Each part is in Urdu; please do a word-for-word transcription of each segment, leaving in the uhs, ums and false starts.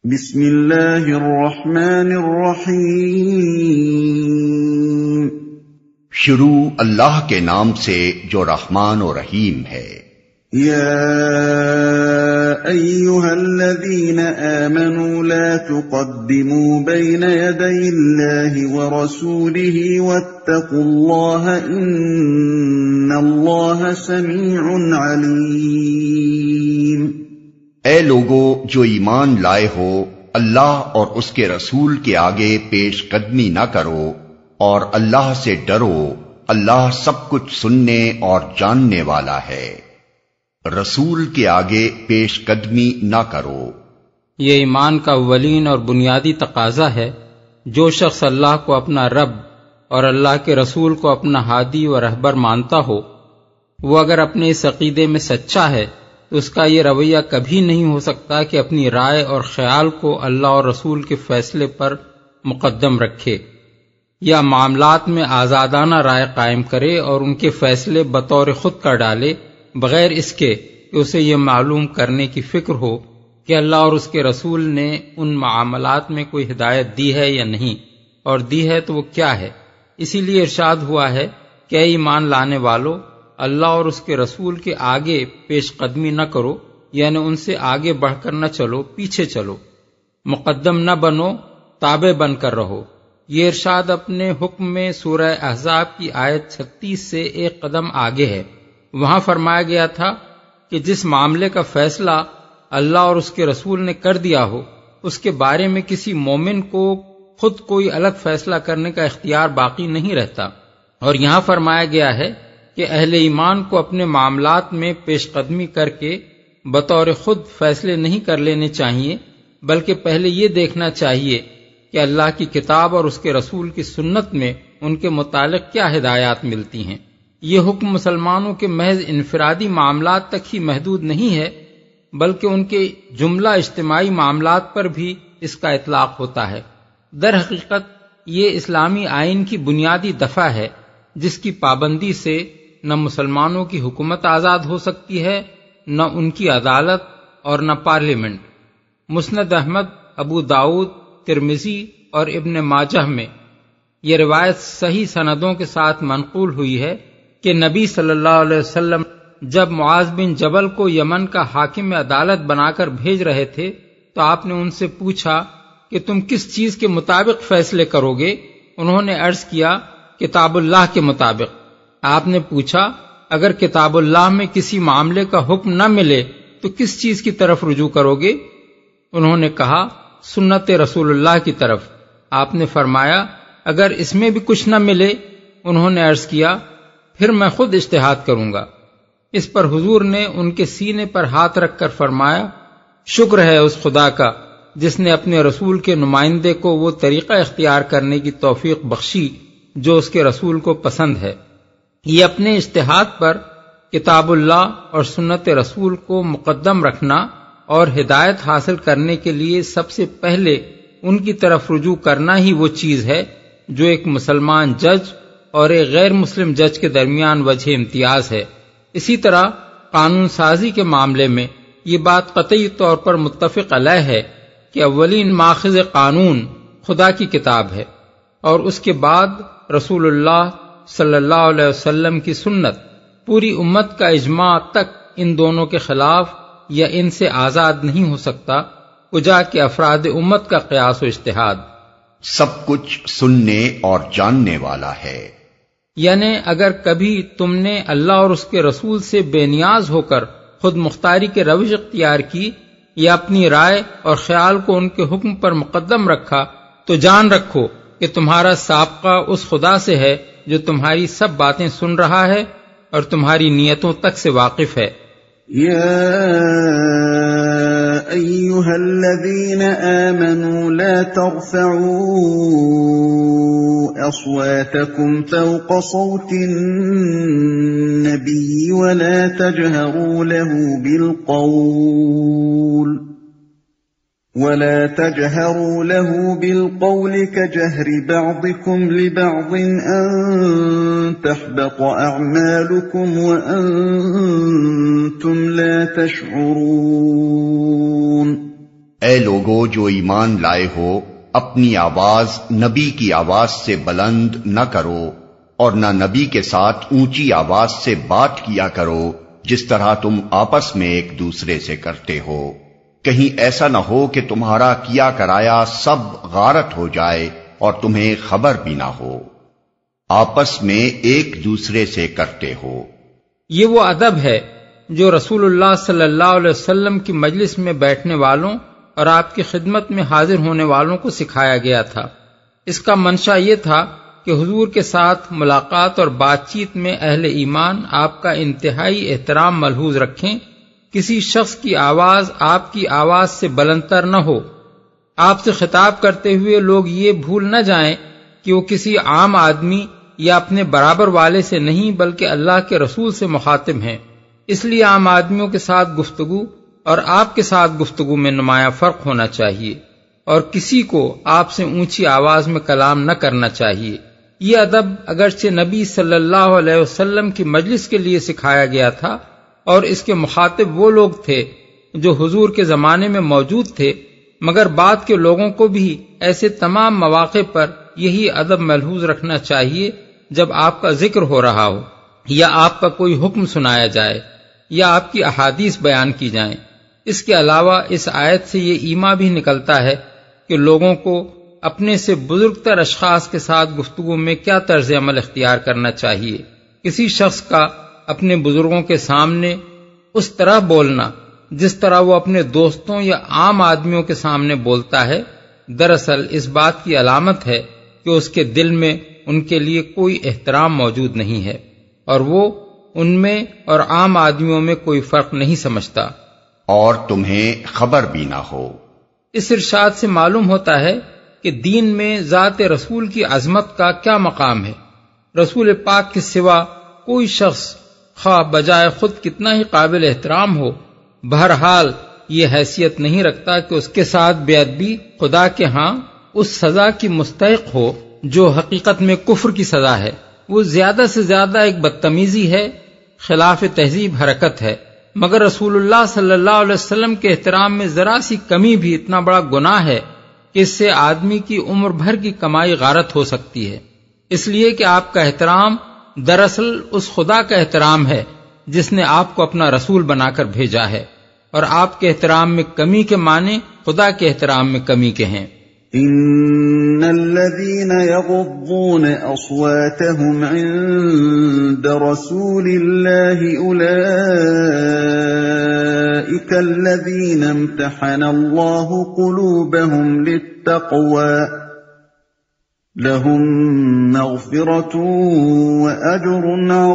بسم اللہ الرحمن الرحیم۔ شروع اللہ کے نام سے جو رحمان و رحیم ہے۔ یا ایھا الذین آمنوا لا تقدموا بین یدی اللہ ورسولہ واتقوا اللہ ان اللہ سمیع علیم۔ اے لوگو جو ایمان لائے ہو، اللہ اور اس کے رسول کے آگے پیش قدمی نہ کرو اور اللہ سے ڈرو، اللہ سب کچھ سننے اور جاننے والا ہے۔ رسول کے آگے پیش قدمی نہ کرو۔ یہ ایمان کا اولین اور بنیادی تقاضا ہے۔ جو شخص اللہ کو اپنا رب اور اللہ کے رسول کو اپنا ہادی و رہبر مانتا ہو، وہ اگر اپنے اس عقیدے میں سچا ہے تو اس کا یہ رویہ کبھی نہیں ہو سکتا کہ اپنی رائے اور خیال کو اللہ اور رسول کے فیصلے پر مقدم رکھے یا معاملات میں آزادانہ رائے قائم کرے اور ان کے فیصلے بطور خود کر ڈالے، بغیر اس کے کہ اسے یہ معلوم کرنے کی فکر ہو کہ اللہ اور اس کے رسول نے ان معاملات میں کوئی ہدایت دی ہے یا نہیں، اور دی ہے تو وہ کیا ہے۔ اسی لیے ارشاد ہوا ہے کہ اے ایمان لانے والو، اللہ اور اس کے رسول کے آگے پیش قدمی نہ کرو، یعنی ان سے آگے بڑھ کر نہ چلو، پیچھے چلو، مقدم نہ بنو، تابع بن کر رہو۔ یہ ارشاد اپنے حکم میں سورہ احزاب کی آیت چھتیس سے ایک قدم آگے ہے۔ وہاں فرمایا گیا تھا کہ جس معاملے کا فیصلہ اللہ اور اس کے رسول نے کر دیا ہو، اس کے بارے میں کسی مومن کو خود کوئی الگ فیصلہ کرنے کا اختیار باقی نہیں رہتا۔ اور یہاں فرمایا گیا ہے کہ اہل ایمان کو اپنے معاملات میں پیش قدمی کر کے بطور خود فیصلے نہیں کر لینے چاہیے، بلکہ پہلے یہ دیکھنا چاہیے کہ اللہ کی کتاب اور اس کے رسول کی سنت میں ان کے متعلق کیا ہدایات ملتی ہیں۔ یہ حکم مسلمانوں کے محض انفرادی معاملات تک ہی محدود نہیں ہے، بلکہ ان کے جملہ اجتماعی معاملات پر بھی اس کا اطلاق ہوتا ہے۔ در حقیقت یہ اسلامی آئین کی بنیادی دفعہ ہے، جس کی پابندی سے نہ مسلمانوں کی حکومت آزاد ہو سکتی ہے، نہ ان کی عدالت اور نہ پارلیمنٹ۔ مسند احمد، ابو داؤد، ترمذی اور ابن ماجہ میں یہ روایت صحیح سندوں کے ساتھ منقول ہوئی ہے کہ نبی صلی اللہ علیہ وسلم جب معاذ بن جبل کو یمن کا حاکم عدالت بنا کر بھیج رہے تھے تو آپ نے ان سے پوچھا کہ تم کس چیز کے مطابق فیصلے کرو گے؟ انہوں نے عرض کیا، کتاب اللہ کے مطابق۔ آپ نے پوچھا، اگر کتاب اللہ میں کسی معاملے کا حکم نہ ملے تو کس چیز کی طرف رجوع کرو گے؟ انہوں نے کہا، سنت رسول اللہ کی طرف۔ آپ نے فرمایا، اگر اس میں بھی کچھ نہ ملے؟ انہوں نے عرض کیا، پھر میں خود اجتہاد کروں گا۔ اس پر حضور نے ان کے سینے پر ہاتھ رکھ کر فرمایا، شکر ہے اس خدا کا جس نے اپنے رسول کے نمائندے کو وہ طریقہ اختیار کرنے کی توفیق بخشی جو اس کے رسول کو پسند ہے۔ یہ اپنے اجتہاد پر کتاب اللہ اور سنت رسول کو مقدم رکھنا اور ہدایت حاصل کرنے کے لیے سب سے پہلے ان کی طرف رجوع کرنا ہی وہ چیز ہے جو ایک مسلمان جج اور ایک غیر مسلم جج کے درمیان وجہ امتیاز ہے۔ اسی طرح قانون سازی کے معاملے میں یہ بات قطعی طور پر متفق علیہ ہے کہ اولین ماخذ قانون خدا کی کتاب ہے، اور اس کے بعد رسول اللہ صلی اللہ علیہ وسلم کی سنت۔ پوری امت کا اجماع تک ان دونوں کے خلاف یا ان سے آزاد نہیں ہو سکتا، وجہ کہ افراد امت کا قیاس و اجتہاد سب کچھ سننے اور جاننے والا ہے۔ یعنی اگر کبھی تم نے اللہ اور اس کے رسول سے بے نیاز ہو کر خود مختاری کے روش اختیار کی یا اپنی رائے اور خیال کو ان کے حکم پر مقدم رکھا تو جان رکھو کہ تمہارا سابقہ اس خدا سے ہے جو تمہاری سب باتیں سن رہا ہے اور تمہاری نیتوں تک سے واقف ہے۔ یا ایھا الذین آمنوا لا ترفعوا اصواتکم فوق صوت النبی ولا تجهروا له بالقول ولا تجهروا له بالقول كجهر بعضكم لبعض أن تحبط أعمالكم وأنتم لا تشعرون۔ اے لوگو جو ایمان لائے ہو، اپنی آواز نبی کی آواز سے بلند نہ کرو اور نہ نبی کے ساتھ اونچی آواز سے بات کیا کرو جس طرح تم آپس میں ایک دوسرے سے کرتے ہو، کہیں ایسا نہ ہو کہ تمہارا کیا کرایا سب غارت ہو جائے اور تمہیں خبر بھی نہ ہو۔ آپس میں ایک دوسرے سے کرتے ہو۔ یہ وہ ادب ہے جو رسول اللہ صلی اللہ علیہ وسلم کی مجلس میں بیٹھنے والوں اور آپ کی خدمت میں حاضر ہونے والوں کو سکھایا گیا تھا۔ اس کا منشا یہ تھا کہ حضور کے ساتھ ملاقات اور بات چیت میں اہل ایمان آپ کا انتہائی احترام ملحوظ رکھیں، کسی شخص کی آواز آپ کی آواز سے بلندتر نہ ہو۔ آپ سے خطاب کرتے ہوئے لوگ یہ بھول نہ جائیں کہ وہ کسی عام آدمی یا اپنے برابر والے سے نہیں بلکہ اللہ کے رسول سے مخاطب ہیں، اس لیے عام آدمیوں کے ساتھ گفتگو اور آپ کے ساتھ گفتگو میں نمایاں فرق ہونا چاہیے، اور کسی کو آپ سے اونچی آواز میں کلام نہ کرنا چاہیے۔ یہ ادب اگرچہ نبی صلی اللہ علیہ وسلم کی مجلس کے لیے سکھایا گیا تھا اور اس کے مخاطب وہ لوگ تھے جو حضور کے زمانے میں موجود تھے، مگر بعد کے لوگوں کو بھی ایسے تمام مواقع پر یہی ادب ملحوظ رکھنا چاہیے جب آپ کا ذکر ہو رہا ہو یا آپ کا کوئی حکم سنایا جائے یا آپ کی احادیث بیان کی جائیں۔ اس کے علاوہ اس آیت سے یہ ایما بھی نکلتا ہے کہ لوگوں کو اپنے سے بزرگ تر اشخاص کے ساتھ گفتگو میں کیا طرز عمل اختیار کرنا چاہیے۔ کسی شخص کا اپنے بزرگوں کے سامنے اس طرح بولنا جس طرح وہ اپنے دوستوں یا عام آدمیوں کے سامنے بولتا ہے، دراصل اس بات کی علامت ہے کہ اس کے دل میں ان کے لیے کوئی احترام موجود نہیں ہے اور وہ ان میں اور عام آدمیوں میں کوئی فرق نہیں سمجھتا، اور تمہیں خبر بھی نہ ہو۔ اس ارشاد سے معلوم ہوتا ہے کہ دین میں ذات رسول کی عظمت کا کیا مقام ہے۔ رسول پاک کے سوا کوئی شخص خواہ بجائے خود کتنا ہی قابل احترام ہو، بہرحال یہ حیثیت نہیں رکھتا کہ اس کے ساتھ بے ادبی خدا کے ہاں اس سزا کی مستحق ہو جو حقیقت میں کفر کی سزا ہے۔ وہ زیادہ سے زیادہ ایک بدتمیزی ہے، خلاف تہذیب حرکت ہے، مگر رسول اللہ صلی اللہ علیہ وسلم کے احترام میں ذرا سی کمی بھی اتنا بڑا گناہ ہے کہ اس سے آدمی کی عمر بھر کی کمائی غارت ہو سکتی ہے۔ اس لیے کہ آپ کا احترام دراصل اس خدا کا احترام ہے جس نے آپ کو اپنا رسول بنا کر بھیجا ہے، اور آپ کے احترام میں کمی کے معنی خدا کے احترام میں کمی کے ہیں۔ ان الذين يغضون اصواتهم عند رسول الله اولئك الذين امتحن الله قلوبهم للتقوى لهم مغفرة واجر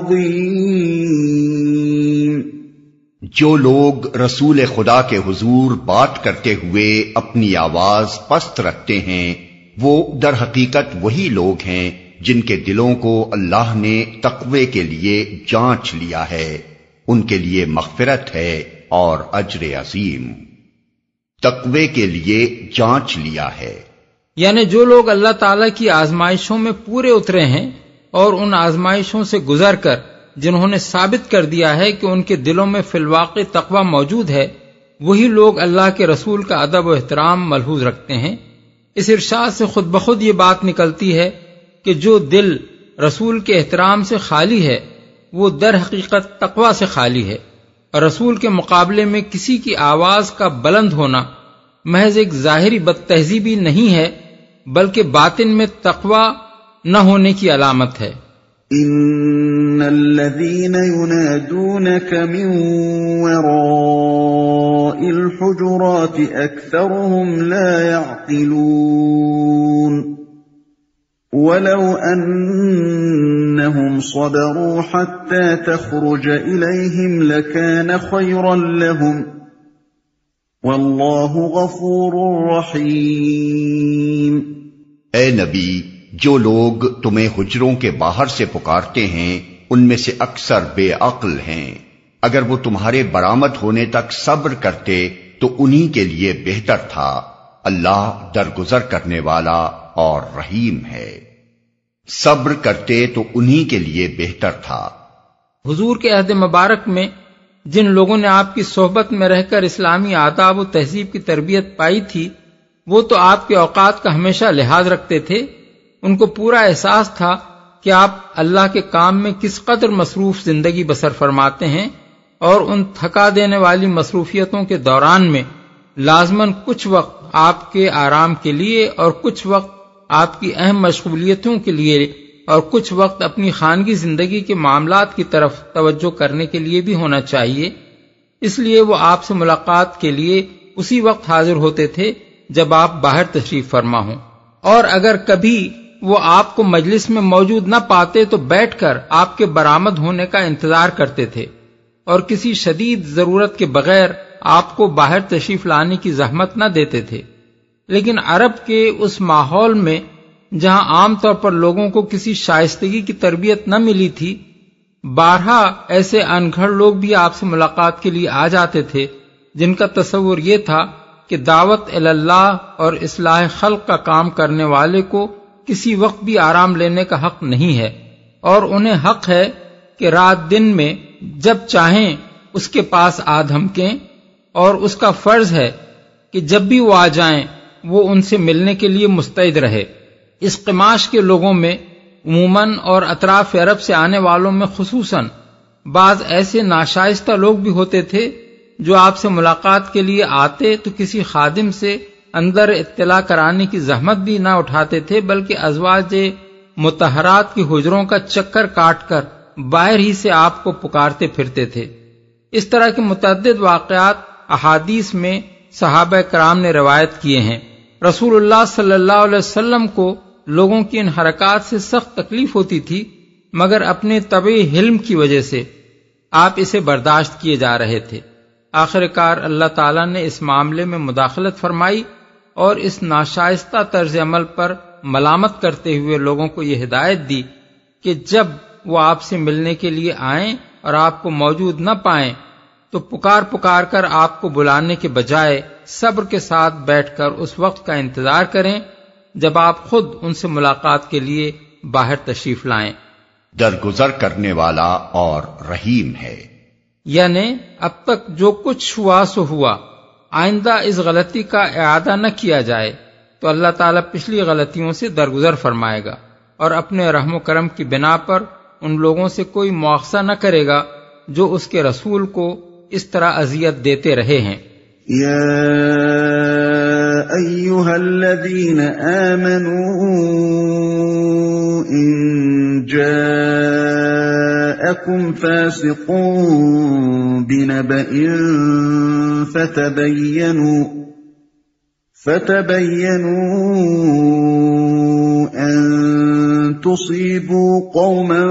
عظيم۔ جو لوگ رسول خدا کے حضور بات کرتے ہوئے اپنی آواز پست رکھتے ہیں، وہ در حقیقت وہی لوگ ہیں جن کے دلوں کو اللہ نے تقوی کے لیے جانچ لیا ہے، ان کے لیے مغفرت ہے اور اجر عظیم۔ تقوی کے لیے جانچ لیا ہے یعنی جو لوگ اللہ تعالیٰ کی آزمائشوں میں پورے اترے ہیں اور ان آزمائشوں سے گزر کر جنہوں نے ثابت کر دیا ہے کہ ان کے دلوں میں فی الواقع تقوی موجود ہے، وہی لوگ اللہ کے رسول کا ادب و احترام ملحوظ رکھتے ہیں۔ اس ارشاد سے خود بخود یہ بات نکلتی ہے کہ جو دل رسول کے احترام سے خالی ہے وہ در حقیقت تقوی سے خالی ہے، اور رسول کے مقابلے میں کسی کی آواز کا بلند ہونا محض ایک ظاہری بد تہذیبی نہیں ہے بلکہ باطن میں تقوی نہ ہونے کی علامت ہے۔ ان الذين ينادونك من وراء الحجرات اكثرهم لا يعقلون ولو انهم صبروا حتى تخرج اليهم لكان خيرا لهم والله غفور رحيم۔ اے نبی، جو لوگ تمہیں حجروں کے باہر سے پکارتے ہیں ان میں سے اکثر بے عقل ہیں، اگر وہ تمہارے برآمد ہونے تک صبر کرتے تو انہی کے لیے بہتر تھا، اللہ درگزر کرنے والا اور رحیم ہے۔ صبر کرتے تو انہی کے لیے بہتر تھا۔ حضور کے عہد مبارک میں جن لوگوں نے آپ کی صحبت میں رہ کر اسلامی آداب و تہذیب کی تربیت پائی تھی، وہ تو آپ کے اوقات کا ہمیشہ لحاظ رکھتے تھے۔ ان کو پورا احساس تھا کہ آپ اللہ کے کام میں کس قدر مصروف زندگی بسر فرماتے ہیں، اور ان تھکا دینے والی مصروفیتوں کے دوران میں لازماً کچھ وقت آپ کے آرام کے لیے اور کچھ وقت آپ کی اہم مشغولیتوں کے لیے اور کچھ وقت اپنی خانگی زندگی کے معاملات کی طرف توجہ کرنے کے لیے بھی ہونا چاہیے۔ اس لیے وہ آپ سے ملاقات کے لیے اسی وقت حاضر ہوتے تھے جب آپ باہر تشریف فرما ہوں، اور اگر کبھی وہ آپ کو مجلس میں موجود نہ پاتے تو بیٹھ کر آپ کے برآمد ہونے کا انتظار کرتے تھے، اور کسی شدید ضرورت کے بغیر آپ کو باہر تشریف لانے کی زحمت نہ دیتے تھے۔ لیکن عرب کے اس ماحول میں جہاں عام طور پر لوگوں کو کسی شائستگی کی تربیت نہ ملی تھی، بارہا ایسے انگھڑ لوگ بھی آپ سے ملاقات کے لیے آ جاتے تھے جن کا تصور یہ تھا کہ دعوت اللہ اور اصلاح خلق کا کام کرنے والے کو کسی وقت بھی آرام لینے کا حق نہیں ہے، اور انہیں حق ہے کہ رات دن میں جب چاہیں اس کے پاس آ دھمکیں، اور اس کا فرض ہے کہ جب بھی وہ آ جائیں وہ ان سے ملنے کے لیے مستعد رہے۔ اس قماش کے لوگوں میں عموماً اور اطراف عرب سے آنے والوں میں خصوصاً بعض ایسے ناشائستہ لوگ بھی ہوتے تھے جو آپ سے ملاقات کے لیے آتے تو کسی خادم سے اندر اطلاع کرانے کی زحمت بھی نہ اٹھاتے تھے، بلکہ ازواج مطہرات کی حجروں کا چکر کاٹ کر باہر ہی سے آپ کو پکارتے پھرتے تھے۔ اس طرح کے متعدد واقعات احادیث میں صحابہ کرام نے روایت کیے ہیں۔ رسول اللہ صلی اللہ علیہ وسلم کو لوگوں کی ان حرکات سے سخت تکلیف ہوتی تھی، مگر اپنے طبعی حلم کی وجہ سے آپ اسے برداشت کیے جا رہے تھے۔ آخر کار اللہ تعالیٰ نے اس معاملے میں مداخلت فرمائی اور اس ناشائستہ طرز عمل پر ملامت کرتے ہوئے لوگوں کو یہ ہدایت دی کہ جب وہ آپ سے ملنے کے لیے آئیں اور آپ کو موجود نہ پائیں تو پکار پکار کر آپ کو بلانے کے بجائے صبر کے ساتھ بیٹھ کر اس وقت کا انتظار کریں جب آپ خود ان سے ملاقات کے لیے باہر تشریف لائیں۔ درگزر کرنے والا اور رحیم ہے، یعنی اب تک جو کچھ ہوا سو ہوا، آئندہ اس غلطی کا اعادہ نہ کیا جائے تو اللہ تعالیٰ پچھلی غلطیوں سے درگزر فرمائے گا اور اپنے رحم و کرم کی بنا پر ان لوگوں سے کوئی مواخذہ نہ کرے گا جو اس کے رسول کو اس طرح اذیت دیتے رہے ہیں۔ یا ایھا الذین آمنوا ان جاءکم فاسق بنبأ فتبینوا فتبینوا ان تصيبوا قوما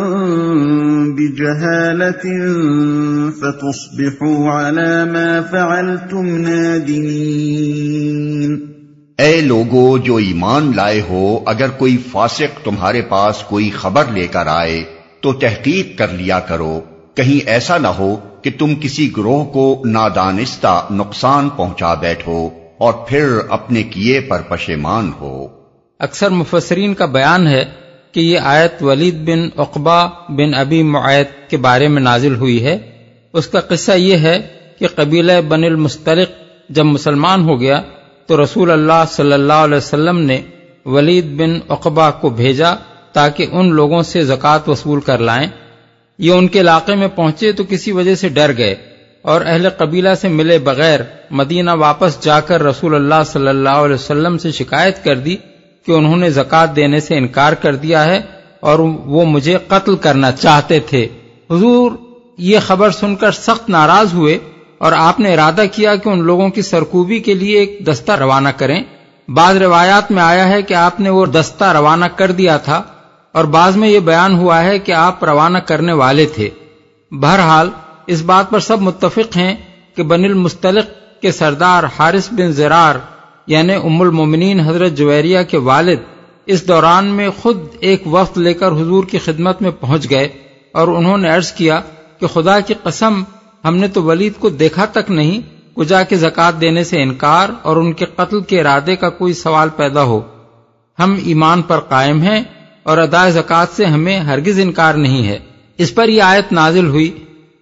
بجهالة فتصبحوا على ما فعلتم نادمين۔ اے لوگو جو ایمان لائے ہو، اگر کوئی فاسق تمہارے پاس کوئی خبر لے کر آئے تو تحقیق کر لیا کرو، کہیں ایسا نہ ہو کہ تم کسی گروہ کو نادانستہ نقصان پہنچا بیٹھو اور پھر اپنے کیے پر پشیمان ہو۔ اکثر مفسرین کا بیان ہے کہ یہ آیت ولید بن عقبہ بن ابی معیط کے بارے میں نازل ہوئی ہے۔ اس کا قصہ یہ ہے کہ قبیلہ بن المستلق جب مسلمان ہو گیا تو رسول اللہ صلی اللہ علیہ وسلم نے ولید بن عقبہ کو بھیجا تاکہ ان لوگوں سے زکوٰۃ وصول کر لائیں۔ یہ ان کے علاقے میں پہنچے تو کسی وجہ سے ڈر گئے اور اہل قبیلہ سے ملے بغیر مدینہ واپس جا کر رسول اللہ صلی اللہ علیہ وسلم سے شکایت کر دی کہ انہوں نے زکوٰۃ دینے سے انکار کر دیا ہے اور وہ مجھے قتل کرنا چاہتے تھے۔ حضور یہ خبر سن کر سخت ناراض ہوئے اور آپ نے ارادہ کیا کہ ان لوگوں کی سرکوبی کے لیے ایک دستہ روانہ کریں۔ بعض روایات میں آیا ہے کہ آپ نے وہ دستہ روانہ کر دیا تھا اور بعض میں یہ بیان ہوا ہے کہ آپ روانہ کرنے والے تھے۔ بہرحال اس بات پر سب متفق ہیں کہ بن المستلق کے سردار حارث بن زرار یعنی ام المومنین حضرت جویریہ کے والد اس دوران میں خود ایک وفد لے کر حضور کی خدمت میں پہنچ گئے اور انہوں نے عرض کیا کہ خدا کی قسم ہم نے تو ولید کو دیکھا تک نہیں، کجا کے زکوٰۃ دینے سے انکار اور ان کے قتل کے ارادے کا کوئی سوال پیدا ہو۔ ہم ایمان پر قائم ہیں اور ادائے زکوٰۃ سے ہمیں ہرگز انکار نہیں ہے۔ اس پر یہ آیت نازل ہوئی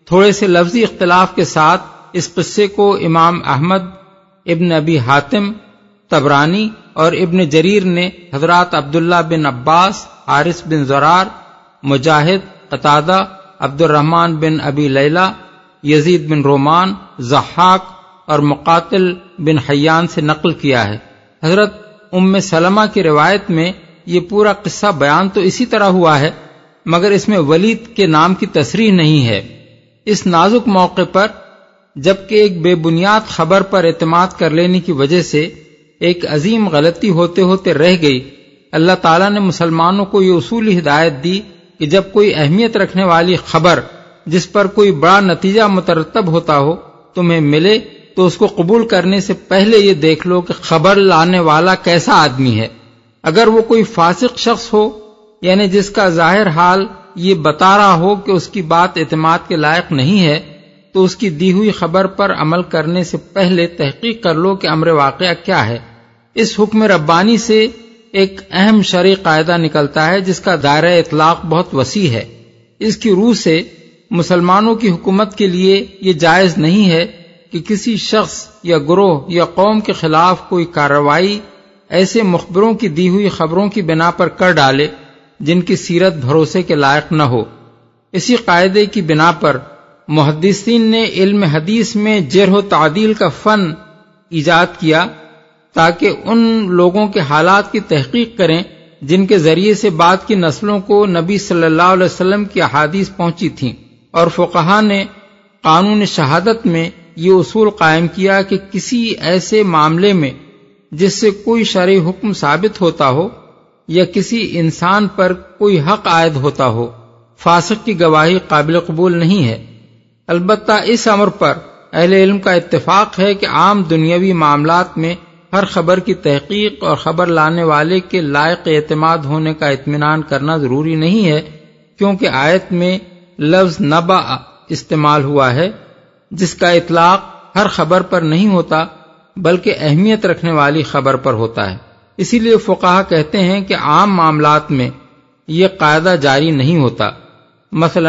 تھوڑے سے لفظی اختلاف کے ساتھ اس قصے کو امام احمد، ابن ابی حاتم، طبرانی اور ابن جریر نے حضرات عبداللہ بن عباس، حارث بن زرار، مجاہد، قتادہ، عبد الرحمن بن ابی لیلہ، یزید بن رومان، ضحاک اور مقاتل بن حیان سے نقل کیا ہے۔ حضرت ام سلمہ کی روایت میں یہ پورا قصہ بیان تو اسی طرح ہوا ہے، مگر اس میں ولید کے نام کی تصریح نہیں ہے۔ اس نازک موقع پر جبکہ ایک بے بنیاد خبر پر اعتماد کر لینے کی وجہ سے ایک عظیم غلطی ہوتے ہوتے رہ گئی، اللہ تعالیٰ نے مسلمانوں کو یہ اصولی ہدایت دی کہ جب کوئی اہمیت رکھنے والی خبر جس پر کوئی بڑا نتیجہ مترتب ہوتا ہو تمہیں ملے تو اس کو قبول کرنے سے پہلے یہ دیکھ لو کہ خبر لانے والا کیسا آدمی ہے۔ اگر وہ کوئی فاسق شخص ہو، یعنی جس کا ظاہر حال یہ بتا رہا ہو کہ اس کی بات اعتماد کے لائق نہیں ہے، تو اس کی دی ہوئی خبر پر عمل کرنے سے پہلے تحقیق کر لو کہ امر واقعہ کیا ہے۔ اس حکم ربانی سے ایک اہم شرعی قاعدہ نکلتا ہے جس کا دائرہ اطلاق بہت وسیع ہے۔ اس کی روح سے مسلمانوں کی حکومت کے لیے یہ جائز نہیں ہے کہ کسی شخص یا گروہ یا قوم کے خلاف کوئی کارروائی ایسے مخبروں کی دی ہوئی خبروں کی بنا پر کر ڈالے جن کی سیرت بھروسے کے لائق نہ ہو۔ اسی قاعدے کی بنا پر محدثین نے علم حدیث میں جرح و تعدیل کا فن ایجاد کیا تاکہ ان لوگوں کے حالات کی تحقیق کریں جن کے ذریعے سے بعد کی نسلوں کو نبی صلی اللہ علیہ وسلم کی احادیث پہنچی تھیں، اور فقہا نے قانون شہادت میں یہ اصول قائم کیا کہ کسی ایسے معاملے میں جس سے کوئی شرعی حکم ثابت ہوتا ہو یا کسی انسان پر کوئی حق عائد ہوتا ہو، فاسق کی گواہی قابل قبول نہیں ہے۔ البتہ اس امر پر اہل علم کا اتفاق ہے کہ عام دنیاوی معاملات میں ہر خبر کی تحقیق اور خبر لانے والے کے لائق اعتماد ہونے کا اطمینان کرنا ضروری نہیں ہے، کیونکہ آیت میں لفظ نبأ استعمال ہوا ہے جس کا اطلاق ہر خبر پر نہیں ہوتا بلکہ اہمیت رکھنے والی خبر پر ہوتا ہے۔ اسی لیے فقہا کہتے ہیں کہ عام معاملات میں یہ قاعدہ جاری نہیں ہوتا۔ مثلا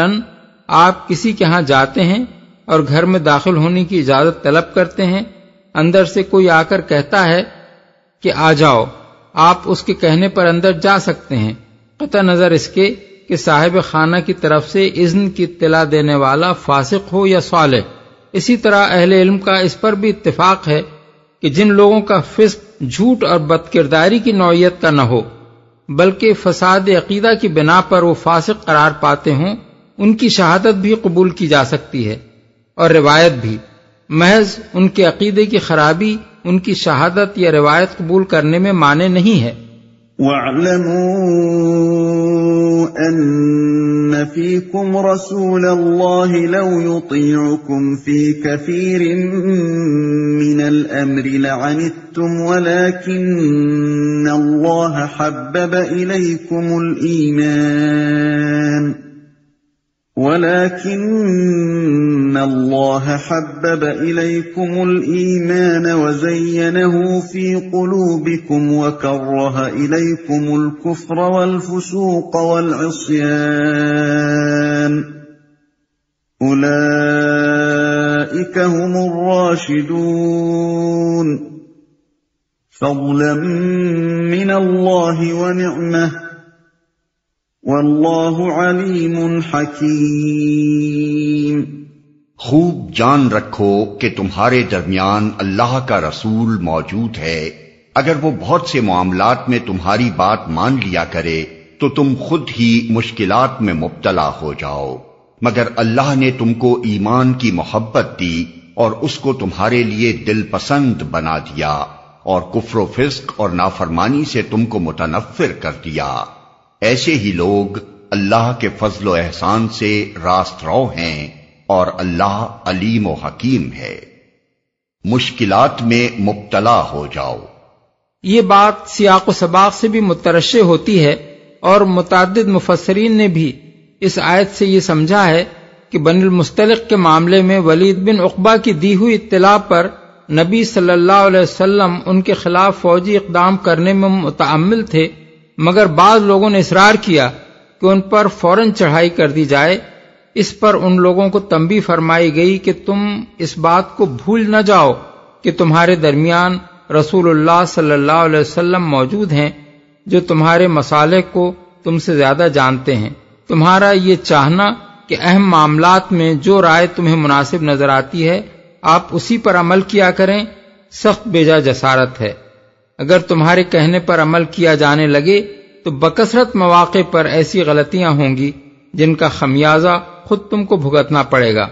آپ کسی کے ہاں جاتے ہیں اور گھر میں داخل ہونے کی اجازت طلب کرتے ہیں، اندر سے کوئی آ کر کہتا ہے کہ آ جاؤ، آپ اس کے کہنے پر اندر جا سکتے ہیں، قطع نظر اس کے کہ صاحب خانہ کی طرف سے اذن کی اطلاع دینے والا فاسق ہو یا صالح۔ اسی طرح اہل علم کا اس پر بھی اتفاق ہے کہ جن لوگوں کا فسق جھوٹ اور بدکرداری کی نوعیت کا نہ ہو بلکہ فساد عقیدہ کی بنا پر وہ فاسق قرار پاتے ہوں، ان کی شہادت بھی قبول کی جا سکتی ہے اور روایت بھی، محض ان کے عقیدے کی خرابی ان کی شہادت یا روایت قبول کرنے میں مانع نہیں ہے۔ وَاعْلَمُوا أَنَّ فِيكُمْ رَسُولَ اللَّهِ لَوْ يُطِيعُكُمْ فِي كَثِيرٍ مِّنَ الْأَمْرِ لَعَنِتُّمْ وَلَكِنَّ اللَّهَ حَبَّبَ إِلَيْكُمُ الْإِيمَانَ وَلَكِنَّ اللَّهَ حَبَّبَ إِلَيْكُمُ الْإِيمَانَ وَزَيَّنَهُ فِي قُلُوبِكُمْ وَكَرَّهَ إِلَيْكُمُ الْكُفْرَ وَالْفُسُوقَ وَالْعِصْيَانَ أُولَئِكَ هُمُ الرَّاشِدُونَ فَضْلًا مِّنَ اللَّهِ وَنِعْمَةً واللہ علیم حکیم۔ خوب جان رکھو کہ تمہارے درمیان اللہ کا رسول موجود ہے، اگر وہ بہت سے معاملات میں تمہاری بات مان لیا کرے تو تم خود ہی مشکلات میں مبتلا ہو جاؤ، مگر اللہ نے تم کو ایمان کی محبت دی اور اس کو تمہارے لیے دل پسند بنا دیا اور کفر و فسق اور نافرمانی سے تم کو متنفر کر دیا۔ ایسے ہی لوگ اللہ کے فضل و احسان سے راست رو ہیں اور اللہ علیم و حکیم ہے۔ مشکلات میں مبتلا ہو جاؤ، یہ بات سیاق و سباق سے بھی مترشح ہوتی ہے، اور متعدد مفسرین نے بھی اس آیت سے یہ سمجھا ہے کہ بنی المصطلق کے معاملے میں ولید بن عقبہ کی دی ہوئی اطلاع پر نبی صلی اللہ علیہ وسلم ان کے خلاف فوجی اقدام کرنے میں متعمل تھے، مگر بعض لوگوں نے اصرار کیا کہ ان پر فوراً چڑھائی کر دی جائے، اس پر ان لوگوں کو تنبیہ فرمائی گئی کہ تم اس بات کو بھول نہ جاؤ کہ تمہارے درمیان رسول اللہ صلی اللہ علیہ وسلم موجود ہیں جو تمہارے مصالح کو تم سے زیادہ جانتے ہیں۔ تمہارا یہ چاہنا کہ اہم معاملات میں جو رائے تمہیں مناسب نظر آتی ہے آپ اسی پر عمل کیا کریں، سخت بیجا جسارت ہے۔ اگر تمہارے کہنے پر عمل کیا جانے لگے تو بکثرت مواقع پر ایسی غلطیاں ہوں گی جن کا خمیازہ خود تم کو بھگتنا پڑے گا۔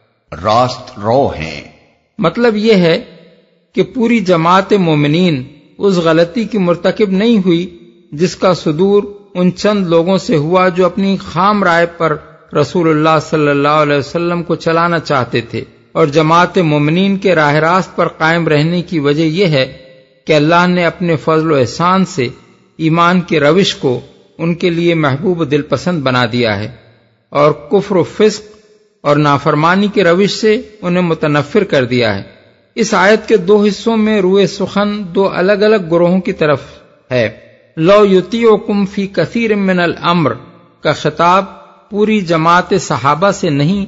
راست رو ہیں، مطلب یہ ہے کہ پوری جماعت مومنین اس غلطی کی مرتکب نہیں ہوئی جس کا صدور ان چند لوگوں سے ہوا جو اپنی خام رائے پر رسول اللہ صلی اللہ علیہ وسلم کو چلانا چاہتے تھے، اور جماعت مومنین کے راہ راست پر قائم رہنے کی وجہ یہ ہے کہ اللہ نے اپنے فضل و احسان سے ایمان کی روش کو ان کے لیے محبوب و دل پسند بنا دیا ہے، اور کفر و فسق اور نافرمانی کی روش سے انہیں متنفر کر دیا ہے۔ اس آیت کے دو حصوں میں روئے سخن دو الگ الگ گروہوں کی طرف ہے۔ لو یطیعکم فی کثیر من الامر کا خطاب پوری جماعت صحابہ سے نہیں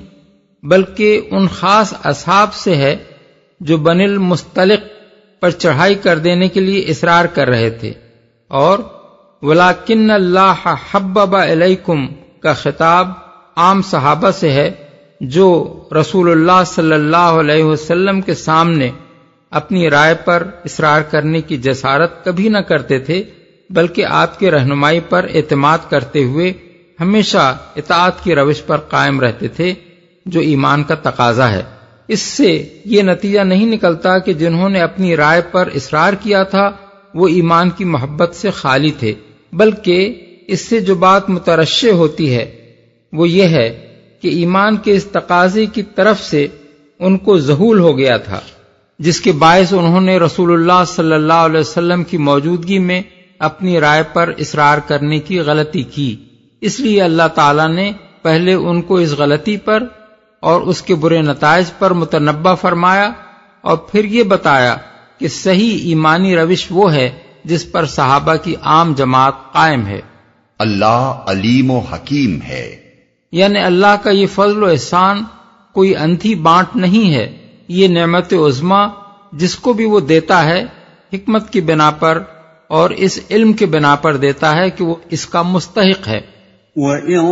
بلکہ ان خاص اصحاب سے ہے جو بنی المستلق پر چڑھائی کر دینے کے لیے اصرار کر رہے تھے، اور وَلَٰكِنَّ اللَّهَ حَبَّبَ إِلَيْكُمْ کا خطاب عام صحابہ سے ہے جو رسول اللہ صلی اللہ علیہ وسلم کے سامنے اپنی رائے پر اصرار کرنے کی جسارت کبھی نہ کرتے تھے بلکہ آپ کی رہنمائی پر اعتماد کرتے ہوئے ہمیشہ اطاعت کی روش پر قائم رہتے تھے جو ایمان کا تقاضا ہے۔ اس سے یہ نتیجہ نہیں نکلتا کہ جنہوں نے اپنی رائے پر اصرار کیا تھا وہ ایمان کی محبت سے خالی تھے، بلکہ اس سے جو بات مترشح ہوتی ہے وہ یہ ہے کہ ایمان کے اس تقاضے کی طرف سے ان کو ذہول ہو گیا تھا جس کے باعث انہوں نے رسول اللہ صلی اللہ علیہ وسلم کی موجودگی میں اپنی رائے پر اصرار کرنے کی غلطی کی۔ اس لیے اللہ تعالیٰ نے پہلے ان کو اس غلطی پر اور اس کے برے نتائج پر متنبہ فرمایا اور پھر یہ بتایا کہ صحیح ایمانی روش وہ ہے جس پر صحابہ کی عام جماعت قائم ہے۔ اللہ علیم و حکیم ہے، یعنی اللہ کا یہ فضل و احسان کوئی اندھی بانٹ نہیں ہے، یہ نعمت عظمیٰ جس کو بھی وہ دیتا ہے حکمت کی بنا پر اور اس علم کے بنا پر دیتا ہے کہ وہ اس کا مستحق ہے۔ وَإِن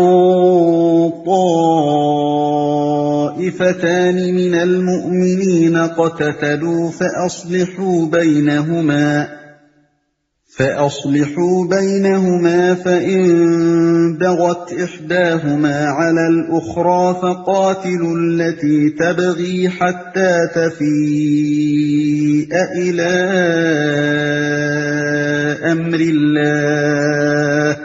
طَائِفَتَانِ مِنَ الْمُؤْمِنِينَ اقْتَتَلُوا فَأَصْلِحُوا بَيْنَهُمَا فَأَصْلِحُوا بَيْنَهُمَا فَإِن بَغَتْ إِحْدَاهُمَا عَلَى الْأُخْرَى فَقَاتِلُوا الَّتِي تَبْغِي حَتَّى تَفِيءَ إِلَى أَمْرِ اللَّهِ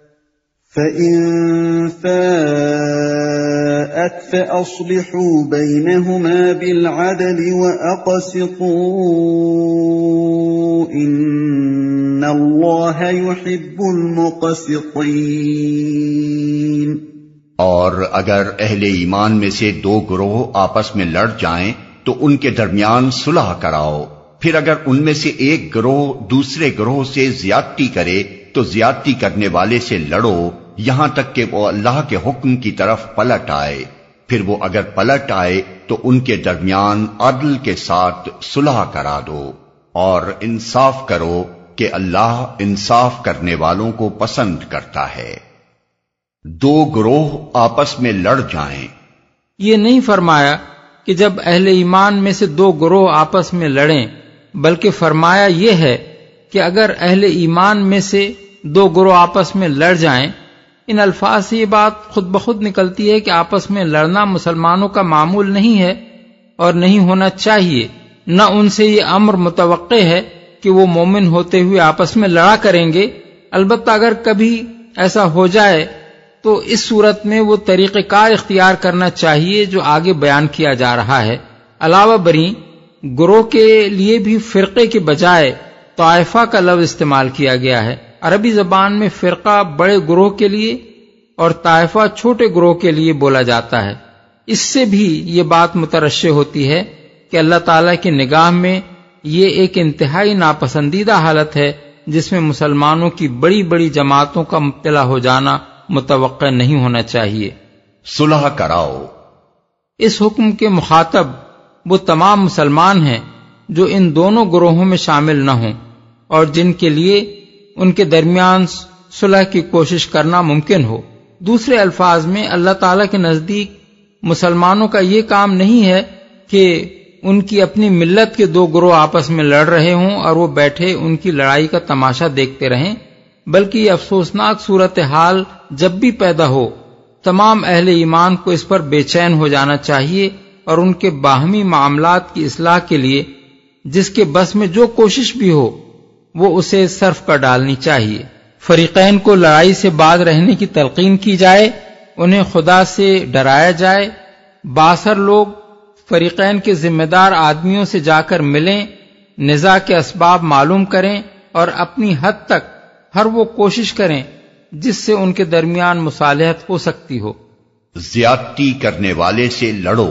فَإِن فَاءَتْ فَأَصْلِحُوا بَيْنَهُمَا بِالْعَدْلِ وَأَقْسِطُوا إِنَّ اللَّهَ يُحِبُّ الْمُقْسِطِينَ۔ اور اگر اہل ایمان میں سے دو گروہ آپس میں لڑ جائیں تو ان کے درمیان صلح کراؤ، پھر اگر ان میں سے ایک گروہ دوسرے گروہ سے زیادتی کرے تو زیادتی کرنے والے سے لڑو یہاں تک کہ وہ اللہ کے حکم کی طرف پلٹ آئے، پھر وہ اگر پلٹ آئے تو ان کے درمیان عدل کے ساتھ صلح کرا دو، اور انصاف کرو کہ اللہ انصاف کرنے والوں کو پسند کرتا ہے۔ دو گروہ آپس میں لڑ جائیں، یہ نہیں فرمایا کہ جب اہل ایمان میں سے دو گروہ آپس میں لڑیں، بلکہ فرمایا یہ ہے کہ اگر اہل ایمان میں سے دو گروہ آپس میں لڑ جائیں۔ ان الفاظ سے یہ بات خود بخود نکلتی ہے کہ آپس میں لڑنا مسلمانوں کا معمول نہیں ہے اور نہیں ہونا چاہیے، نہ ان سے یہ امر متوقع ہے کہ وہ مومن ہوتے ہوئے آپس میں لڑا کریں گے۔ البتہ اگر کبھی ایسا ہو جائے تو اس صورت میں وہ طریقہ کار اختیار کرنا چاہیے جو آگے بیان کیا جا رہا ہے۔ علاوہ بری گروہ کے لیے بھی فرقے کے بجائے طائفہ کا لفظ استعمال کیا گیا ہے۔ عربی زبان میں فرقہ بڑے گروہ کے لیے اور طائفہ چھوٹے گروہ کے لیے بولا جاتا ہے۔ اس سے بھی یہ بات مترشح ہوتی ہے کہ اللہ تعالیٰ کی نگاہ میں یہ ایک انتہائی ناپسندیدہ حالت ہے جس میں مسلمانوں کی بڑی بڑی جماعتوں کا مبتلا ہو جانا متوقع نہیں ہونا چاہیے۔ सुलह कराओ। इस हुक्म के मुखातब वो तमाम मुसलमान हैं जो इन दोनों ग्रोहों में शामिल न हों और जिनके लिए उनके दरमियान सुलह की कोशिश करना मुमकिन हो। दूसरे अल्फाज में अल्लाह ताला के नजदीक मुसलमानों का ये काम नहीं है कि उनकी अपनी मिल्लत के दो ग्रोह आपस में लड़ रहे हों और वो बैठे उनकी लड़ाई का तमाशा देखते रहें, बल्कि ये अफसोसनाक सूरत हाल जब भी पैदा हो तमाम अहले ईमान को इस पर बेचैन हो जाना चाहिए और उनके बाहमी मामलात की इस्लाह के लिए जिसके बस में जो कोशिश भी हो वो उसे सर्फ कर डालनी चाहिए। फरीकैन को लड़ाई से बाज रहने की तलकीन की जाए, उन्हें खुदा से डराया जाए। बासर लोग फरीकैन के जिम्मेदार आदमियों से जाकर मिलें, निज़ा के असबाब मालूम करें और अपनी हद तक हर वो कोशिश करें जिससे उनके दरमियान मुसालहत हो सकती हो। ज्यादती करने वाले से लड़ो,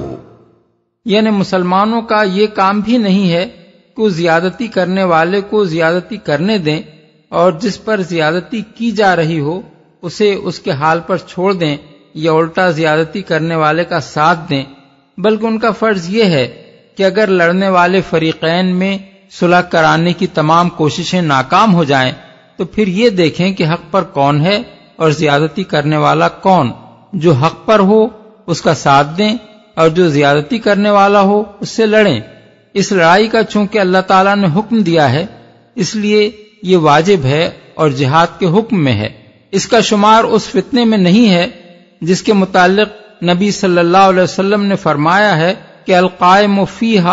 यानी मुसलमानों का ये काम भी नहीं है कि वो ज्यादती करने वाले को ज्यादती करने दें और जिस पर ज्यादती की जा रही हो उसे उसके हाल पर छोड़ दें या उल्टा ज्यादती करने वाले का साथ दें, बल्कि उनका फर्ज ये है कि अगर लड़ने वाले फरीकैन में सुलह कराने की तमाम कोशिशें नाकाम हो जाएं तो फिर ये देखें कि हक पर कौन है और ज्यादती करने वाला कौन। जो हक पर हो उसका साथ दें और जो ज्यादती करने वाला हो उससे लड़ें। इस लड़ाई का चूंकि अल्लाह ताला ने हुक्म दिया है इसलिए ये वाजिब है और जिहाद के हुक्म में है। इसका शुमार उस फितने में नहीं है जिसके मुताल्लिक नबी सल्लल्लाहु अलैहि वसल्लम ने फरमाया है कि अल-कायमु फीहा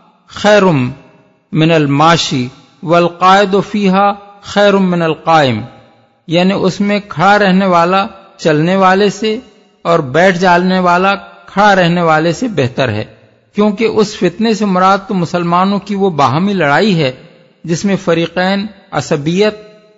खैरुम मिनल माशी वल कायदु फीहा खैरुम मिनल कायम, यानी उसमें खड़ा रहने वाला चलने वाले से और बैठ जाने वाला खड़ा रहने वाले से बेहतर है, क्योंकि उस फितने से मुराद तो मुसलमानों की वो बाहमी लड़ाई है जिसमें फरीकैन असबियत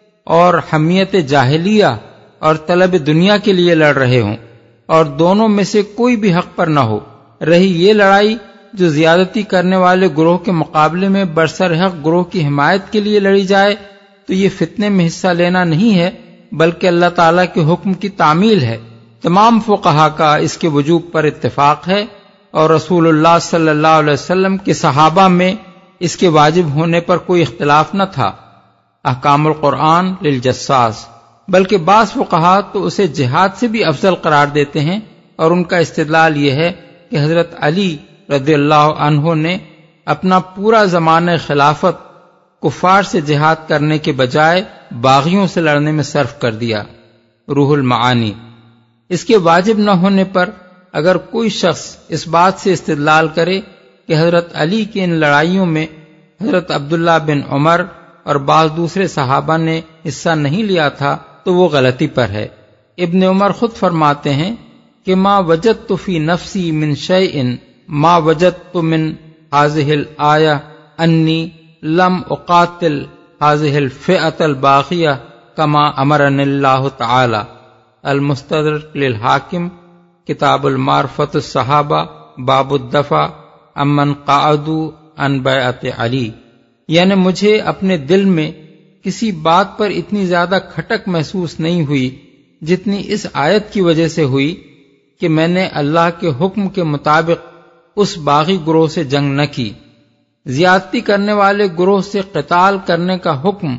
और हमियत जाहिलिया और तलब दुनिया के लिए लड़ रहे हों और दोनों में से कोई भी हक पर न हो। रही ये लड़ाई जो ज्यादती करने वाले ग्रोह के मुकाबले में बरसर-ए-हक ग्रोह की हिमायत के लिए लड़ी जाए तो ये फितने में हिस्सा लेना नहीं है बल्कि अल्लाह ताला के हुक्म की तामील है। तमाम फुक़हा का इसके वजूब पर इत्तिफाक है और रसूलुल्लाह सल्लल्लाहु अलैहि वसल्लम के सहाबा में इसके वाजिब होने पर कोई इख्तिलाफ न था। अहकामुल कुरान लिल जस्सास, बल्कि बास फुक़हा तो उसे जिहाद से भी अफजल करार देते हैं और उनका इस्तिदलाल यह है कि हजरत अली रज़ियल्लाहु अन्हु ने अपना पूरा ज़माने खिलाफत कुफार से जिहाद करने के बजाय बागियों से लड़ने में सर्फ कर दिया। रूहुल मानी। इसके वाजिब न होने पर अगर कोई शख्स इस बात से इस्तिदलाल करे कि हजरत अली की इन लड़ाइयों में हजरत अब्दुल्ला बिन उमर और बाज़ दूसरे सहाबा ने हिस्सा नहीं लिया था तो वो गलती पर है। इब्न उमर खुद फरमाते हैं कि मा वजदतु फी नफ्सी मिन शैइन मा वजदतु मिन हाज़िहिल आया अन्नी लम उकातिल हाज़िहिल फ़िअतल बाग़िया कमा अमरनिल्लाहु तआला। अल मुस्तदरक लिल हाकिम, किताबुल मारफतुस सहाबा, बाबुद दफा अमन क़ाअदू अन बैअत अली। यानी मुझे अपने दिल में किसी बात पर इतनी ज्यादा खटक महसूस नहीं हुई जितनी इस आयत की वजह से हुई कि मैंने अल्लाह के हुक्म के मुताबिक उस बागी ग्रोह से जंग न की। ज्यादती करने वाले ग्रोह से क़िताल करने का हुक्म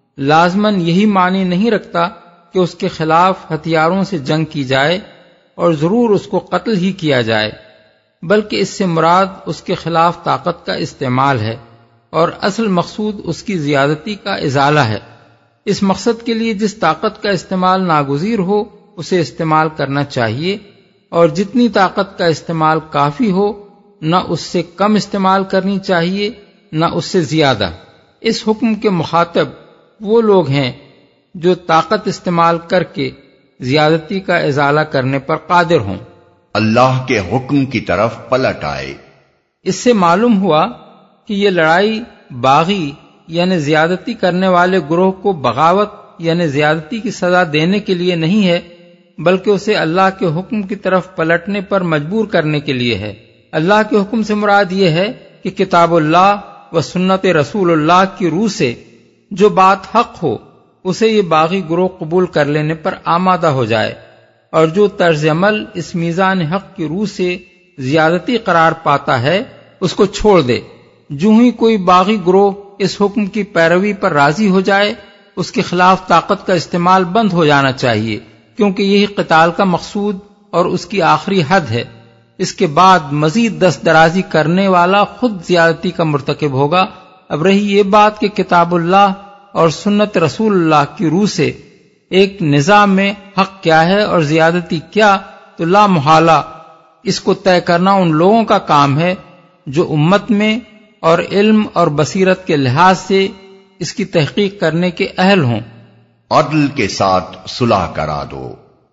लाज़मन यही मानी नहीं रखता कि उसके खिलाफ हथियारों से जंग की जाए और जरूर उसको कत्ल ही किया जाए, बल्कि इससे मुराद उसके खिलाफ ताकत का इस्तेमाल है और असल मकसूद उसकी ज्यादती का इजाला है। इस मकसद के लिए जिस ताकत का इस्तेमाल नागुज़ीर हो उसे इस्तेमाल करना चाहिए और जितनी ताकत का इस्तेमाल काफी हो न उससे कम इस्तेमाल करनी चाहिए न उससे ज्यादा। इस हुक्म के मुखातब वो लोग हैं जो ताकत इस्तेमाल करके ज्यादती का इजाला करने पर कादिर हों। अल्लाह के हुक्म की तरफ पलट आए। इससे मालूम हुआ कि ये लड़ाई बागी यानी ज्यादती करने वाले ग्रोह को बगावत यानी ज्यादती की सजा देने के लिए नहीं है, बल्कि उसे अल्लाह के हुक्म की तरफ पलटने पर मजबूर करने के लिए है। अल्लाह के हुक्म से मुराद ये है कि किताबुल्लाह व सुन्नत रसूलुल्लाह की रूह से जो बात हक हो उसे ये बागी ग्रोह कबूल कर लेने पर आमादा हो जाए اور جو طرز عمل اس میزان حق کی روح سے زیادتی قرار پاتا ہے اس کو چھوڑ دے۔ جو ہی کوئی باغی گروہ اس حکم کی پیروی پر راضی ہو جائے اس کے خلاف طاقت کا استعمال بند ہو جانا چاہیے، کیونکہ یہی قتال کا مقصود اور اس کی آخری حد ہے۔ اس کے بعد مزید دست درازی کرنے والا خود زیادتی کا مرتکب ہوگا۔ اب رہی یہ بات کہ کتاب اللہ اور سنت رسول اللہ کی روح سے ایک نظام میں حق کیا ہے اور زیادتی کیا، تو لا محالہ اس کو طے کرنا ان لوگوں کا کام ہے جو امت میں اور علم اور بصیرت کے لحاظ سے اس کی تحقیق کرنے کے اہل ہوں۔ عدل کے ساتھ صلح کرا دو۔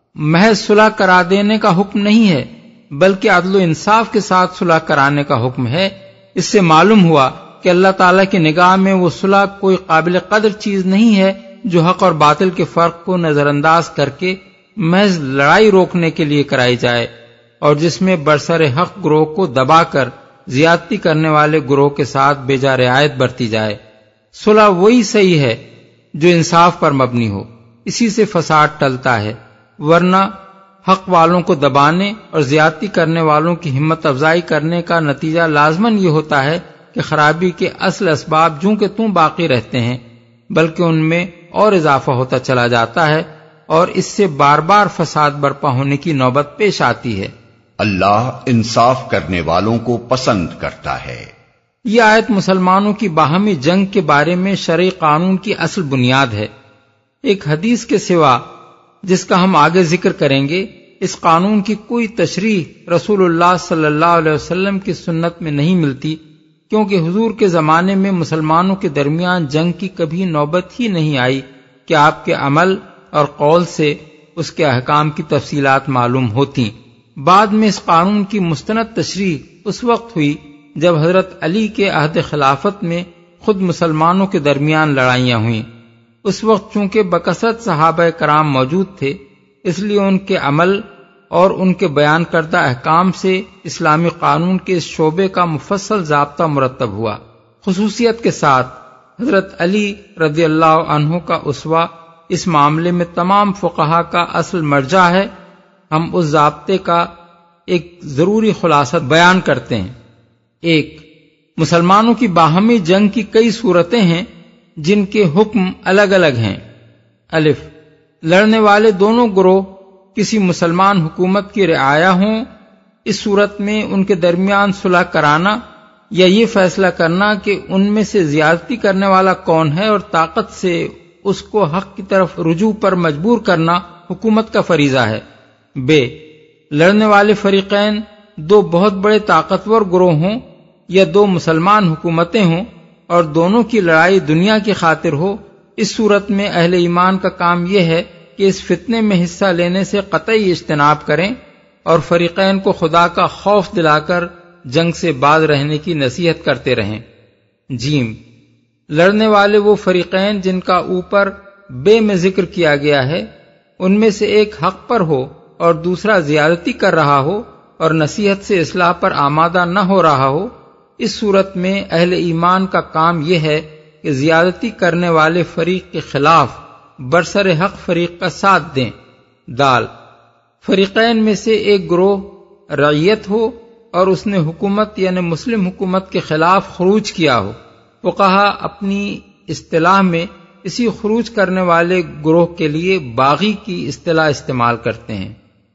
محض صلح کرا دینے کا حکم نہیں ہے، بلکہ عدل و انصاف کے ساتھ صلح کرانے کا حکم ہے۔ اس سے معلوم ہوا کہ اللہ تعالیٰ کی نگاہ میں وہ صلح کوئی قابل قدر چیز نہیں ہے جو حق اور باطل کے فرق کو نظر انداز کر کے محض لڑائی روکنے کے لیے کرائی جائے، اور جس میں برسر حق گروہ کو دبا کر زیادتی کرنے والے گروہ کے ساتھ بے جا رعایت برتی جائے۔ صلح وہی صحیح ہے جو انصاف پر مبنی ہو، اسی سے فساد ٹلتا ہے، ورنہ حق والوں کو دبانے اور زیادتی کرنے والوں کی ہمت افزائی کرنے کا نتیجہ لازماً یہ ہوتا ہے کہ خرابی کے اصل اسباب جوں کہ توں باقی رہتے ہیں، بلکہ ان میں اور اضافہ ہوتا چلا جاتا ہے، اور اس سے بار بار فساد برپا ہونے کی نوبت پیش آتی ہے۔ اللہ انصاف کرنے والوں کو پسند کرتا ہے۔ یہ آیت مسلمانوں کی باہمی جنگ کے بارے میں شرعی قانون کی اصل بنیاد ہے۔ ایک حدیث کے سوا جس کا ہم آگے ذکر کریں گے، اس قانون کی کوئی تشریح رسول اللہ صلی اللہ علیہ وسلم کی سنت میں نہیں ملتی، کیونکہ حضور کے زمانے میں مسلمانوں کے درمیان جنگ کی کبھی نوبت ہی نہیں آئی کہ آپ کے عمل اور قول سے اس کے احکام کی تفصیلات معلوم ہوتی۔ بعد میں اس قانون کی مستند تشریح اس وقت ہوئی جب حضرت علی کے عہد خلافت میں خود مسلمانوں کے درمیان لڑائیاں ہوئیں۔ اس وقت چونکہ بکثرت صحابہ کرام موجود تھے، اس لیے ان کے عمل اور ان کے بیان کردہ احکام سے اسلامی قانون کے اس شعبے کا مفصل ضابطہ مرتب ہوا۔ خصوصیت کے ساتھ حضرت علی رضی اللہ عنہ کا اسوہ اس معاملے میں تمام فقہا کا اصل مرجع ہے۔ ہم اس ضابطے کا ایک ضروری خلاصہ بیان کرتے ہیں۔ ایک، مسلمانوں کی باہمی جنگ کی کئی صورتیں ہیں جن کے حکم الگ الگ ہیں۔ الف، لڑنے والے دونوں گروہ کسی مسلمان حکومت کی رعایا ہوں، اس صورت میں ان کے درمیان صلح کرانا یا یہ فیصلہ کرنا کہ ان میں سے زیادتی کرنے والا کون ہے اور طاقت سے اس کو حق کی طرف رجوع پر مجبور کرنا حکومت کا فریضہ ہے۔ بے، لڑنے والے فریقین دو بہت بڑے طاقتور گروہ ہوں یا دو مسلمان حکومتیں ہوں اور دونوں کی لڑائی دنیا کی خاطر ہو، اس صورت میں اہل ایمان کا کام یہ ہے کہ اس فتنے میں حصہ لینے سے قطعی اجتناب کریں اور فریقین کو خدا کا خوف دلا کر جنگ سے باز رہنے کی نصیحت کرتے رہیں۔ جیم، لڑنے والے وہ فریقین جن کا اوپر بے میں ذکر کیا گیا ہے، ان میں سے ایک حق پر ہو اور دوسرا زیادتی کر رہا ہو اور نصیحت سے اصلاح پر آمادہ نہ ہو رہا ہو، اس صورت میں اہل ایمان کا کام یہ ہے کہ زیادتی کرنے والے فریق کے خلاف برسر حق فریق کا ساتھ دیں۔ دال، فریقین میں سے ایک گروہ رعیت ہو اور اس نے حکومت یعنی مسلم حکومت کے خلاف خروج کیا ہو۔ فقہا اپنی اصطلاح میں اسی خروج کرنے والے گروہ کے لیے باغی کی اصطلاح استعمال کرتے ہیں۔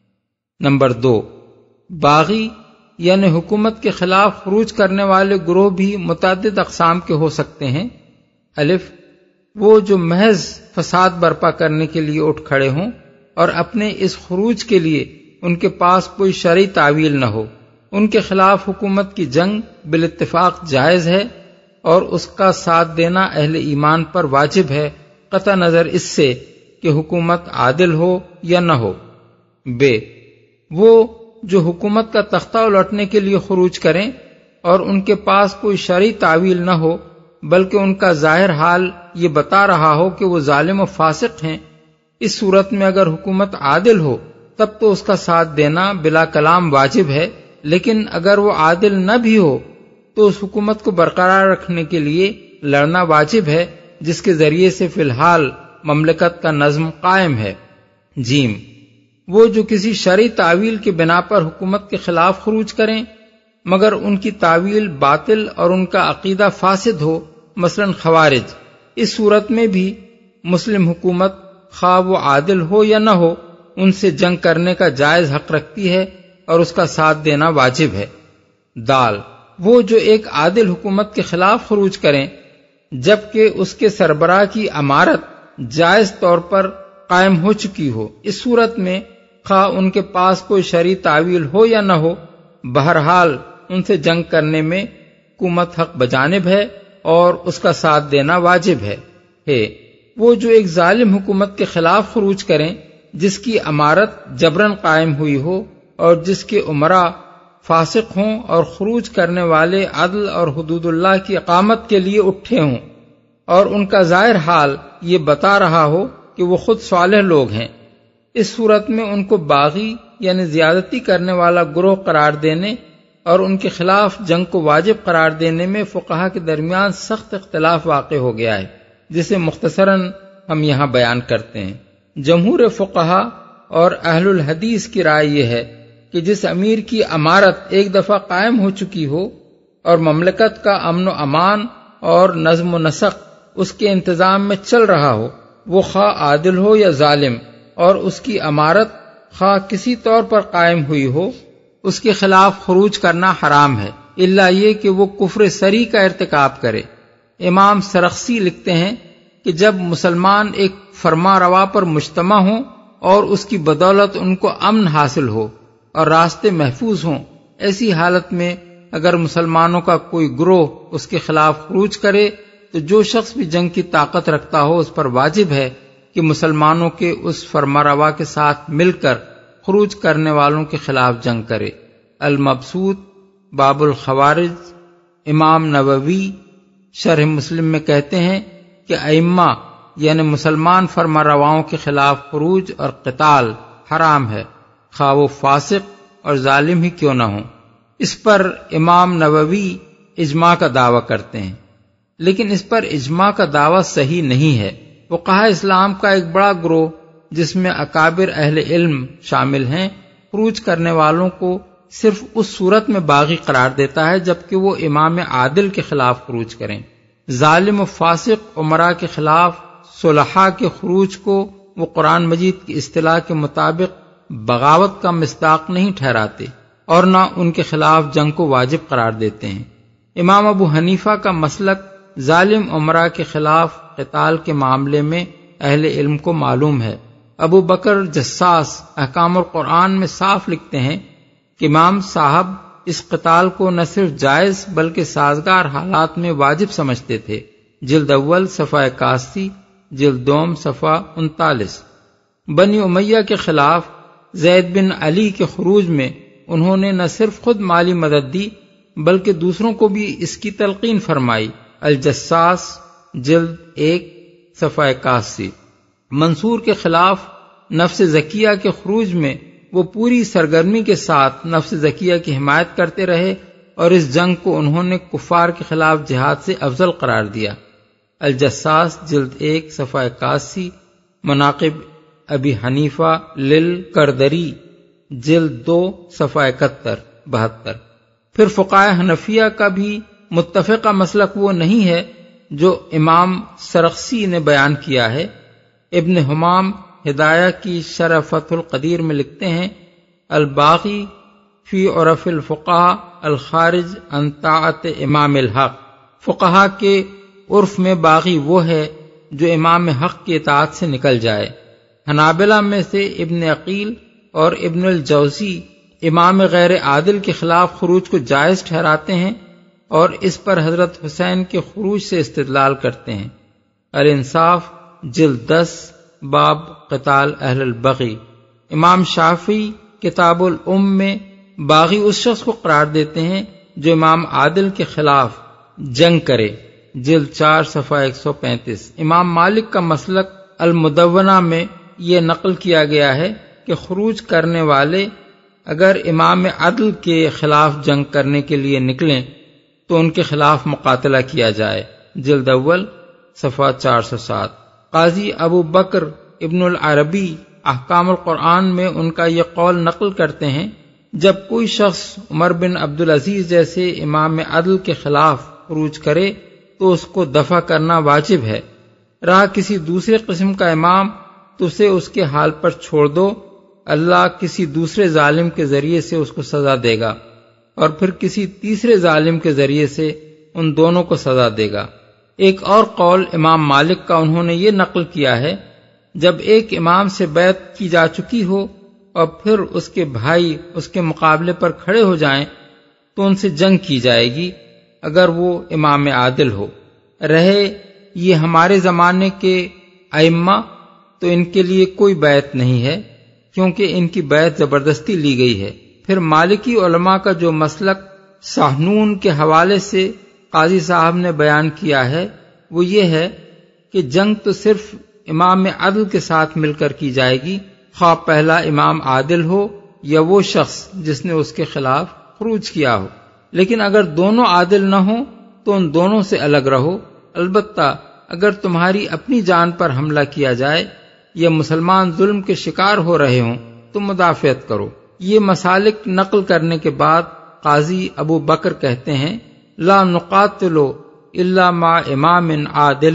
نمبر دو، باغی یعنی حکومت کے خلاف خروج کرنے والے گروہ بھی متعدد اقسام کے ہو سکتے ہیں۔ الف، وہ جو محض فساد برپا کرنے کے لیے اٹھ کھڑے ہوں اور اپنے اس خروج کے لیے ان کے پاس کوئی شرعی تعویل نہ ہو، ان کے خلاف حکومت کی جنگ بالاتفاق جائز ہے اور اس کا ساتھ دینا اہل ایمان پر واجب ہے، قطع نظر اس سے کہ حکومت عادل ہو یا نہ ہو۔ بے، وہ جو حکومت کا تختہ الٹنے کے لیے خروج کریں اور ان کے پاس کوئی شرعی تعویل نہ ہو بلکہ ان کا ظاہر حال یہ بتا رہا ہو کہ وہ ظالم و فاسق ہیں، اس صورت میں اگر حکومت عادل ہو تب تو اس کا ساتھ دینا بلا کلام واجب ہے، لیکن اگر وہ عادل نہ بھی ہو تو اس حکومت کو برقرار رکھنے کے لیے لڑنا واجب ہے جس کے ذریعے سے فی الحال مملکت کا نظم قائم ہے۔ جیم، وہ جو کسی شرعی تعویل کی بنا پر حکومت کے خلاف خروج کریں مگر ان کی تعویل باطل اور ان کا عقیدہ فاسد ہو، مثلا خوارج، اس صورت میں بھی مسلم حکومت خواہ وہ عادل ہو یا نہ ہو ان سے جنگ کرنے کا جائز حق رکھتی ہے اور اس کا ساتھ دینا واجب ہے۔ دال، وہ جو ایک عادل حکومت کے خلاف خروج کریں جبکہ اس کے سربراہ کی امارت جائز طور پر قائم ہو چکی ہو، اس صورت میں خواہ ان کے پاس کوئی شرعی تعویل ہو یا نہ ہو، بہرحال ان سے جنگ کرنے میں حکومت حق بجانب ہے اور اس کا ساتھ دینا واجب ہے۔ ہے وہ جو ایک ظالم حکومت کے خلاف خروج کریں جس کی امارت جبراً قائم ہوئی ہو اور جس کے امراء فاسق ہوں اور خروج کرنے والے عدل اور حدود اللہ کی اقامت کے لیے اٹھے ہوں اور ان کا ظاہر حال یہ بتا رہا ہو کہ وہ خود صالح لوگ ہیں، اس صورت میں ان کو باغی یعنی زیادتی کرنے والا گروہ قرار دینے اور ان کے خلاف جنگ کو واجب قرار دینے میں فقہا کے درمیان سخت اختلاف واقع ہو گیا ہے، جسے مختصراً ہم یہاں بیان کرتے ہیں۔ جمہور فقہا اور اہل الحدیث کی رائے یہ ہے کہ جس امیر کی امارت ایک دفعہ قائم ہو چکی ہو اور مملکت کا امن و امان اور نظم و نسق اس کے انتظام میں چل رہا ہو، وہ خواہ عادل ہو یا ظالم، اور اس کی امارت خواہ کسی طور پر قائم ہوئی ہو، اس کے خلاف خروج کرنا حرام ہے، الا یہ کہ وہ کفر صریح کا ارتکاب کرے۔ امام سرخسی لکھتے ہیں کہ جب مسلمان ایک فرما روا پر مجتمع ہوں اور اس کی بدولت ان کو امن حاصل ہو اور راستے محفوظ ہوں، ایسی حالت میں اگر مسلمانوں کا کوئی گروہ اس کے خلاف خروج کرے تو جو شخص بھی جنگ کی طاقت رکھتا ہو اس پر واجب ہے کہ مسلمانوں کے اس فرما روا کے ساتھ مل کر خروج کرنے والوں کے خلاف جنگ کرے۔ المبسوط باب الخوارج، امام نووی شرح مسلم میں کہتے ہیں کہ ائمہ یعنی مسلمان فرما رواؤں کے خلاف خروج اور قتال حرام ہے، خواہ وہ فاسق اور ظالم ہی کیوں نہ ہوں۔ اس پر امام نووی اجماع کا دعویٰ کرتے ہیں، لیکن اس پر اجماع کا دعویٰ صحیح نہیں ہے۔ فقہاء اسلام کا ایک بڑا گروہ جس میں اکابر اہل علم شامل ہیں، خروج کرنے والوں کو صرف اس صورت میں باغی قرار دیتا ہے جبکہ وہ امام عادل کے خلاف خروج کریں۔ ظالم و فاسق عمراء کے خلاف صلحاء کے خروج کو وہ قرآن مجید کی اصطلاح کے مطابق بغاوت کا مصداق نہیں ٹھہراتے اور نہ ان کے خلاف جنگ کو واجب قرار دیتے ہیں۔ امام ابو حنیفہ کا مسلک ظالم عمراء کے خلاف قتال کے معاملے میں اہل علم کو معلوم ہے۔ ابو بکر جساس احکام القرآن میں صاف لکھتے ہیں کہ امام صاحب اس قتال کو نہ صرف جائز بلکہ سازگار حالات میں واجب سمجھتے تھے۔ جلد اول صفحہ اکاسی، جلد دوم صفحہ انتالیس۔ بنی امیہ کے خلاف زید بن علی کے خروج میں انہوں نے نہ صرف خود مالی مدد دی بلکہ دوسروں کو بھی اس کی تلقین فرمائی۔ الجساس جلد ایک صفحہ اکاسی۔ منصور کے خلاف نفس زکیہ کے خروج میں وہ پوری سرگرمی کے ساتھ نفس زکیہ کی حمایت کرتے رہے اور اس جنگ کو انہوں نے کفار کے خلاف جہاد سے افضل قرار دیا۔ الجساس جلد ایک صفحہ اکاسی۔ مناقب ابی حنیفہ للکردری جلد دو صفحہ اکہتر بہتر۔ پھر فقہائے حنفیہ کا بھی متفقہ مسلک وہ نہیں ہے جو امام سرخسی نے بیان کیا ہے۔ ابن حمام ہدایہ کی شرح فتح القدیر میں لکھتے ہیں الباغی فی عرف الفقہاء الخارج عن طاعت امام الحق، فقہا کے عرف میں باغی وہ ہے جو امام حق کی اطاعت سے نکل جائے۔ حنابلہ میں سے ابن عقیل اور ابن الجوزی امام غیر عادل کے خلاف خروج کو جائز ٹھہراتے ہیں اور اس پر حضرت حسین کے خروج سے استدلال کرتے ہیں۔ الانصاف جلد دس باب قتال اہل البغی۔ امام شافعی کتاب الام میں باغی اس شخص کو قرار دیتے ہیں جو امام عادل کے خلاف جنگ کرے، جلد چار صفحہ ایک سو پینتیس۔ امام مالک کا مسلک المدونہ میں یہ نقل کیا گیا ہے کہ خروج کرنے والے اگر امام عدل کے خلاف جنگ کرنے کے لیے نکلیں تو ان کے خلاف مقاتلہ کیا جائے، جلد اول صفحہ چار سو سات۔ قاضی ابو بکر ابن العربی احکام القرآن میں ان کا یہ قول نقل کرتے ہیں، جب کوئی شخص عمر بن عبدالعزیز جیسے امام عدل کے خلاف خروج کرے تو اس کو دفع کرنا واجب ہے، رہا کسی دوسرے قسم کا امام تو اسے اس کے حال پر چھوڑ دو، اللہ کسی دوسرے ظالم کے ذریعے سے اس کو سزا دے گا اور پھر کسی تیسرے ظالم کے ذریعے سے ان دونوں کو سزا دے گا۔ ایک اور قول امام مالک کا انہوں نے یہ نقل کیا ہے، جب ایک امام سے بیعت کی جا چکی ہو اور پھر اس کے بھائی اس کے مقابلے پر کھڑے ہو جائیں تو ان سے جنگ کی جائے گی اگر وہ امام عادل ہو۔ رہے یہ ہمارے زمانے کے ائمہ تو ان کے لیے کوئی بیعت نہیں ہے کیونکہ ان کی بیعت زبردستی لی گئی ہے۔ پھر مالکی علماء کا جو مسلک سحنون کے حوالے سے قاضی صاحب نے بیان کیا ہے وہ یہ ہے کہ جنگ تو صرف امام عدل کے ساتھ مل کر کی جائے گی، خواہ پہلا امام عادل ہو یا وہ شخص جس نے اس کے خلاف خروج کیا ہو، لیکن اگر دونوں عادل نہ ہوں تو ان دونوں سے الگ رہو۔ البتہ اگر تمہاری اپنی جان پر حملہ کیا جائے یا مسلمان ظلم کے شکار ہو رہے ہوں تو مدافعت کرو۔ یہ مسالک نقل کرنے کے بعد قاضی ابو بکر کہتے ہیں، لا نقاتل الا مع امام عادل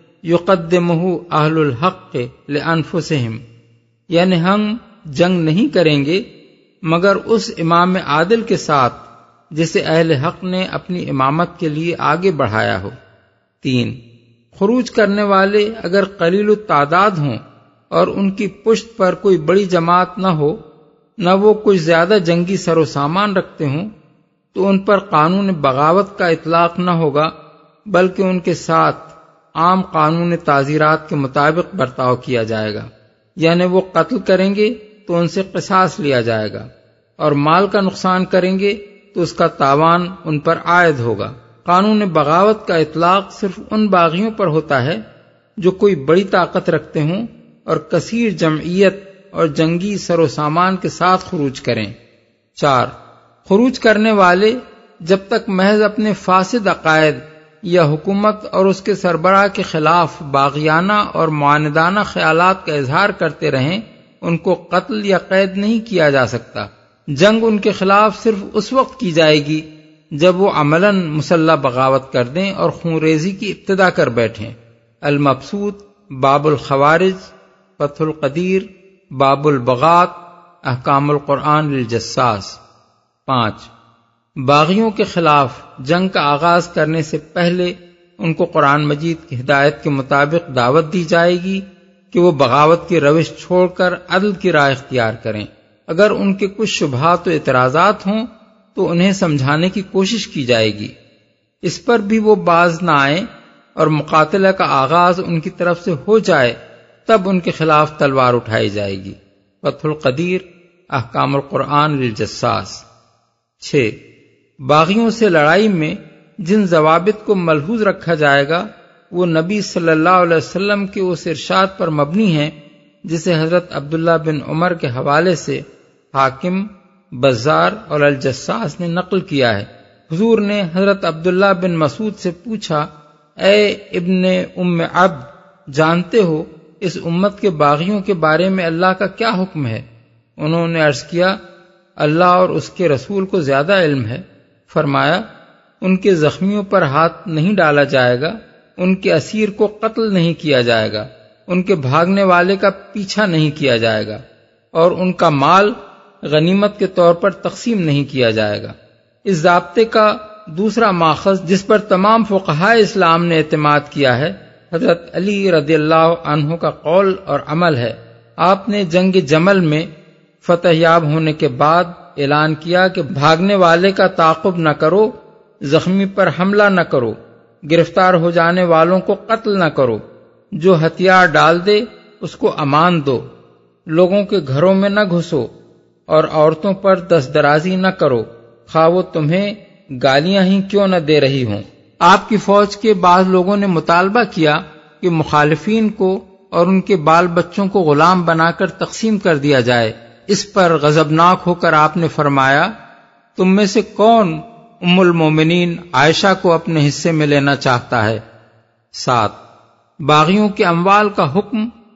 یقدمہ اہل الحق لانفسہم، یعنی ہم جنگ نہیں کریں گے مگر اس امام عادل کے ساتھ جسے اہل حق نے اپنی امامت کے لیے آگے بڑھایا ہو۔ تین، خروج کرنے والے اگر قلیل التعداد ہوں اور ان کی پشت پر کوئی بڑی جماعت نہ ہو، نہ وہ کچھ زیادہ جنگی سر و سامان رکھتے ہوں، تو ان پر قانون بغاوت کا اطلاق نہ ہوگا بلکہ ان کے ساتھ عام قانون تعزیرات کے مطابق برتاؤ کیا جائے گا، یعنی وہ قتل کریں گے تو ان سے قصاص لیا جائے گا اور مال کا نقصان کریں گے تو اس کا تاوان ان پر عائد ہوگا۔ قانون بغاوت کا اطلاق صرف ان باغیوں پر ہوتا ہے جو کوئی بڑی طاقت رکھتے ہوں اور کثیر جمعیت اور جنگی سر و سامان کے ساتھ خروج کریں۔ چار، خروج کرنے والے جب تک محض اپنے فاسد عقائد یا حکومت اور اس کے سربراہ کے خلاف باغیانہ اور معاندانہ خیالات کا اظہار کرتے رہیں ان کو قتل یا قید نہیں کیا جا سکتا۔ جنگ ان کے خلاف صرف اس وقت کی جائے گی جب وہ عملاً مسلح بغاوت کر دیں اور خون ریزی کی ابتدا کر بیٹھیں۔ المبسوط، باب الخوارج، فتح القدیر، باب البغات، احکام القرآن للجساس۔ پانچ، باغیوں کے خلاف جنگ کا آغاز کرنے سے پہلے ان کو قرآن مجید کی ہدایت کے مطابق دعوت دی جائے گی کہ وہ بغاوت کی روش چھوڑ کر عدل کی راہ اختیار کریں۔ اگر ان کے کچھ شبہات و اعتراضات ہوں تو انہیں سمجھانے کی کوشش کی جائے گی، اس پر بھی وہ باز نہ آئیں اور مقاتلہ کا آغاز ان کی طرف سے ہو جائے تب ان کے خلاف تلوار اٹھائی جائے گی۔ فتح القدیر، احکام القرآن للجساس۔ چھ، باغیوں سے لڑائی میں جن ضوابط کو ملحوظ رکھا جائے گا وہ نبی صلی اللہ علیہ وسلم کے اس ارشاد پر مبنی ہیں جسے حضرت عبداللہ بن عمر کے حوالے سے حاکم، بزار اور الجساس نے نقل کیا ہے۔ حضور نے حضرت عبداللہ بن مسعود سے پوچھا، اے ابن ام عبد، جانتے ہو اس امت کے باغیوں کے بارے میں اللہ کا کیا حکم ہے؟ انہوں نے عرض کیا، اللہ اور اس کے رسول کو زیادہ علم ہے۔ فرمایا، ان کے زخمیوں پر ہاتھ نہیں ڈالا جائے گا، ان کے اسیر کو قتل نہیں کیا جائے گا، ان کے بھاگنے والے کا پیچھا نہیں کیا جائے گا اور ان کا مال غنیمت کے طور پر تقسیم نہیں کیا جائے گا۔ اس ضابطے کا دوسرا ماخذ جس پر تمام فقہاء اسلام نے اعتماد کیا ہے حضرت علی رضی اللہ عنہ کا قول اور عمل ہے۔ آپ نے جنگ جمل میں فتح یاب ہونے کے بعد اعلان کیا کہ بھاگنے والے کا تعاقب نہ کرو، زخمی پر حملہ نہ کرو، گرفتار ہو جانے والوں کو قتل نہ کرو، جو ہتھیار ڈال دے اس کو امان دو، لوگوں کے گھروں میں نہ گھسو اور عورتوں پر دست درازی نہ کرو، خواہ وہ تمہیں گالیاں ہی کیوں نہ دے رہی ہوں۔ آپ کی فوج کے بعض لوگوں نے مطالبہ کیا کہ مخالفین کو اور ان کے بال بچوں کو غلام بنا کر تقسیم کر دیا جائے۔ اس پر غضبناک ہو کر آپ نے فرمایا، تم میں سے کون ام المومنین عائشہ کو اپنے حصے میں لینا چاہتا ہے؟ سات، باغیوں کے اموال کا حکم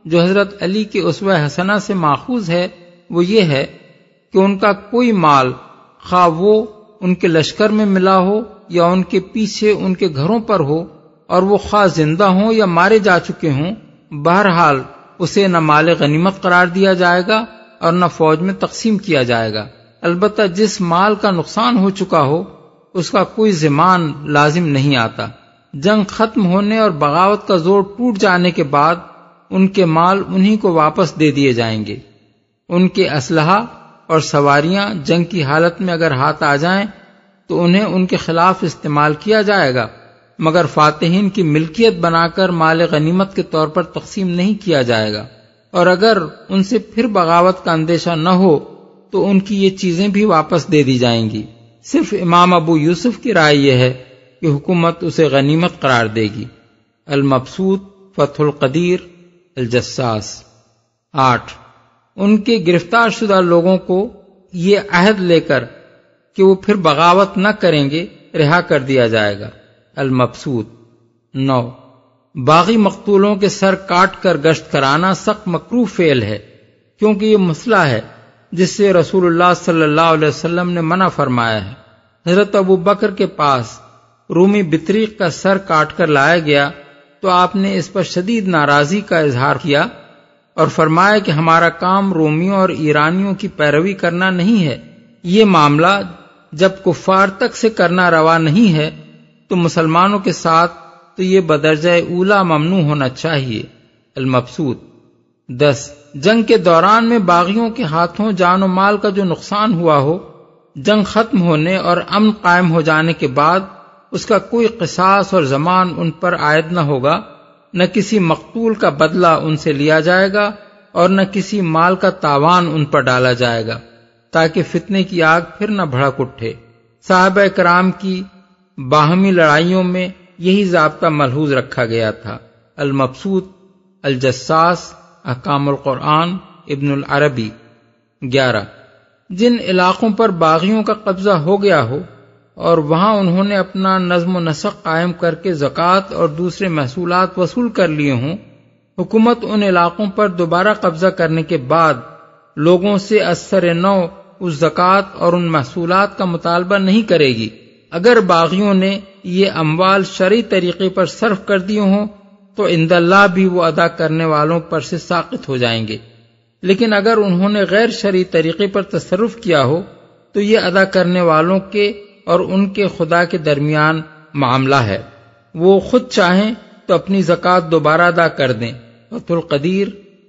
جو حضرت علی کے اسوہ حسنہ سے ماخوذ ہے وہ یہ ہے کہ ان کا کوئی مال خواہ وہ ان کے لشکر میں ملا ہو یا ان کے پیچھے ان کے گھروں پر ہو، اور وہ خواہ زندہ ہوں یا مارے جا چکے ہوں، بہرحال اسے نہ مال غنیمت قرار دیا جائے گا اور نہ فوج میں تقسیم کیا جائے گا۔ البتہ جس مال کا نقصان ہو چکا ہو اس کا کوئی ضمان لازم نہیں آتا۔ جنگ ختم ہونے اور بغاوت کا زور ٹوٹ جانے کے بعد ان کے مال انہی کو واپس دے دیے جائیں گے۔ ان کے اسلحہ اور سواریاں جنگ کی حالت میں اگر ہاتھ آ جائیں تو انہیں ان کے خلاف استعمال کیا جائے گا، مگر فاتحین کی ملکیت بنا کر مال غنیمت کے طور پر تقسیم نہیں کیا جائے گا، اور اگر ان سے پھر بغاوت کا اندیشہ نہ ہو تو ان کی یہ چیزیں بھی واپس دے دی جائیں گی۔ صرف امام ابو یوسف کی رائے یہ ہے کہ حکومت اسے غنیمت قرار دے گی۔ المبسوط، فتح القدیر، الجساس۔ آٹھ، ان کے گرفتار شدہ لوگوں کو یہ عہد لے کر کہ وہ پھر بغاوت نہ کریں گے رہا کر دیا جائے گا۔ المبسوط۔ نو، باغی مقتولوں کے سر کاٹ کر گشت کرانا سخت مکروہ فعل ہے، کیونکہ یہ مسئلہ ہے جس سے رسول اللہ صلی اللہ علیہ وسلم نے منع فرمایا ہے۔ حضرت ابو بکر کے پاس رومی بطریق کا سر کاٹ کر لایا گیا تو آپ نے اس پر شدید ناراضی کا اظہار کیا اور فرمایا کہ ہمارا کام رومیوں اور ایرانیوں کی پیروی کرنا نہیں ہے۔ یہ معاملہ جب کفار تک سے کرنا روا نہیں ہے تو مسلمانوں کے ساتھ تو یہ بدرجہ اولا ممنوع ہونا چاہیے۔ المبسوط۔ دس، جنگ کے دوران میں باغیوں کے ہاتھوں جان و مال کا جو نقصان ہوا ہو، جنگ ختم ہونے اور امن قائم ہو جانے کے بعد اس کا کوئی قصاص اور ضمان ان پر عائد نہ ہوگا، نہ کسی مقتول کا بدلہ ان سے لیا جائے گا اور نہ کسی مال کا تاوان ان پر ڈالا جائے گا، تاکہ فتنے کی آگ پھر نہ بھڑک اٹھے۔ صحابہ کرام کی باہمی لڑائیوں میں یہی ضابطہ ملحوظ رکھا گیا تھا۔ المبسوط، الجساس، احکام القرآن، ابن العربی۔ گیارہ، جن علاقوں پر باغیوں کا قبضہ ہو گیا ہو اور وہاں انہوں نے اپنا نظم و نسق قائم کر کے زکوٰۃ اور دوسرے محصولات وصول کر لیے ہوں، حکومت ان علاقوں پر دوبارہ قبضہ کرنے کے بعد لوگوں سے اثر نو اس زکوٰۃ اور ان محصولات کا مطالبہ نہیں کرے گی۔ اگر باغیوں نے یہ اموال شرعی طریقے پر صرف کر دیے ہوں تو عند اللہ بھی وہ ادا کرنے والوں پر سے ساقط ہو جائیں گے، لیکن اگر انہوں نے غیر شرعی طریقے پر تصرف کیا ہو تو یہ ادا کرنے والوں کے اور ان کے خدا کے درمیان معاملہ ہے۔ وہ خود چاہیں تو اپنی زکوٰۃ دوبارہ ادا کر دیں۔ فتح القدیر،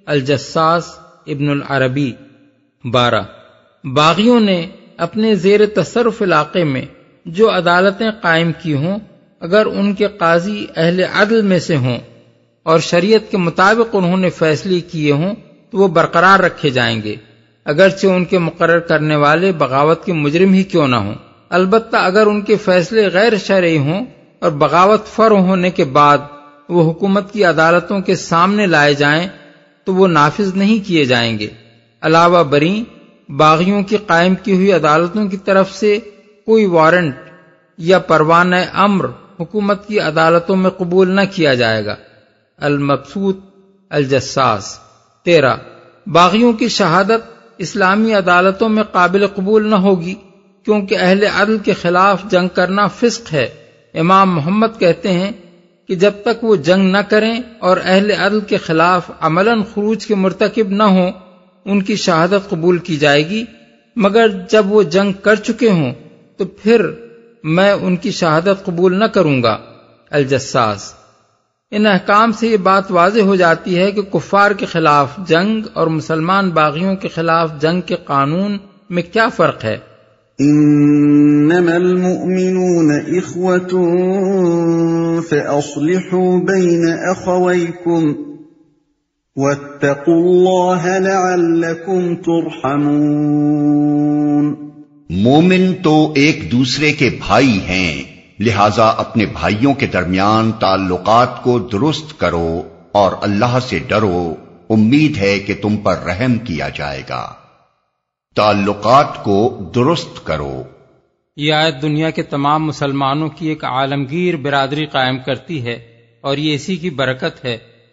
الجساس، ابن العربی۔ بارہ، باغیوں نے اپنے زیر تصرف علاقے میں جو عدالتیں قائم کی ہوں، اگر ان کے قاضی اہل عدل میں سے ہوں اور شریعت کے مطابق انہوں نے فیصلے کیے ہوں تو وہ برقرار رکھے جائیں گے، اگرچہ ان کے مقرر کرنے والے بغاوت کے مجرم ہی کیوں نہ ہوں۔ البتہ اگر ان کے فیصلے غیر شرعی ہوں اور بغاوت فرع ہونے کے بعد وہ حکومت کی عدالتوں کے سامنے لائے جائیں تو وہ نافذ نہیں کیے جائیں گے۔ علاوہ بریں باغیوں کی قائم کی ہوئی عدالتوں کی طرف سے کوئی وارنٹ یا پروانہ امر حکومت کی عدالتوں میں قبول نہ کیا جائے گا۔ المبسوط، الجساس۔ تیرہ، باغیوں کی شہادت اسلامی عدالتوں میں قابل قبول نہ ہوگی، کیونکہ اہل عدل کے خلاف جنگ کرنا فسق ہے۔ امام محمد کہتے ہیں کہ جب تک وہ جنگ نہ کریں اور اہل عدل کے خلاف عملاً خروج کے مرتکب نہ ہوں ان کی شہادت قبول کی جائے گی، مگر جب وہ جنگ کر چکے ہوں تو پھر میں ان کی شہادت قبول نہ کروں گا۔ الجساس۔ ان احکام سے یہ بات واضح ہو جاتی ہے کہ کفار کے خلاف جنگ اور مسلمان باغیوں کے خلاف جنگ کے قانون میں کیا فرق ہے۔ انما المؤمنون اخوة فاصلحوا بين اخويكم واتقوا الله لعلكم ترحمون۔ مومن تو ایک دوسرے کے بھائی ہیں، لہذا اپنے بھائیوں کے درمیان تعلقات کو درست کرو اور اللہ سے ڈرو، امید ہے کہ تم پر رحم کیا جائے گا۔ تعلقات کو درست کرو۔ یہ آیت دنیا کے تمام مسلمانوں کی ایک عالمگیر برادری قائم کرتی ہے، اور یہ اسی کی برکت ہے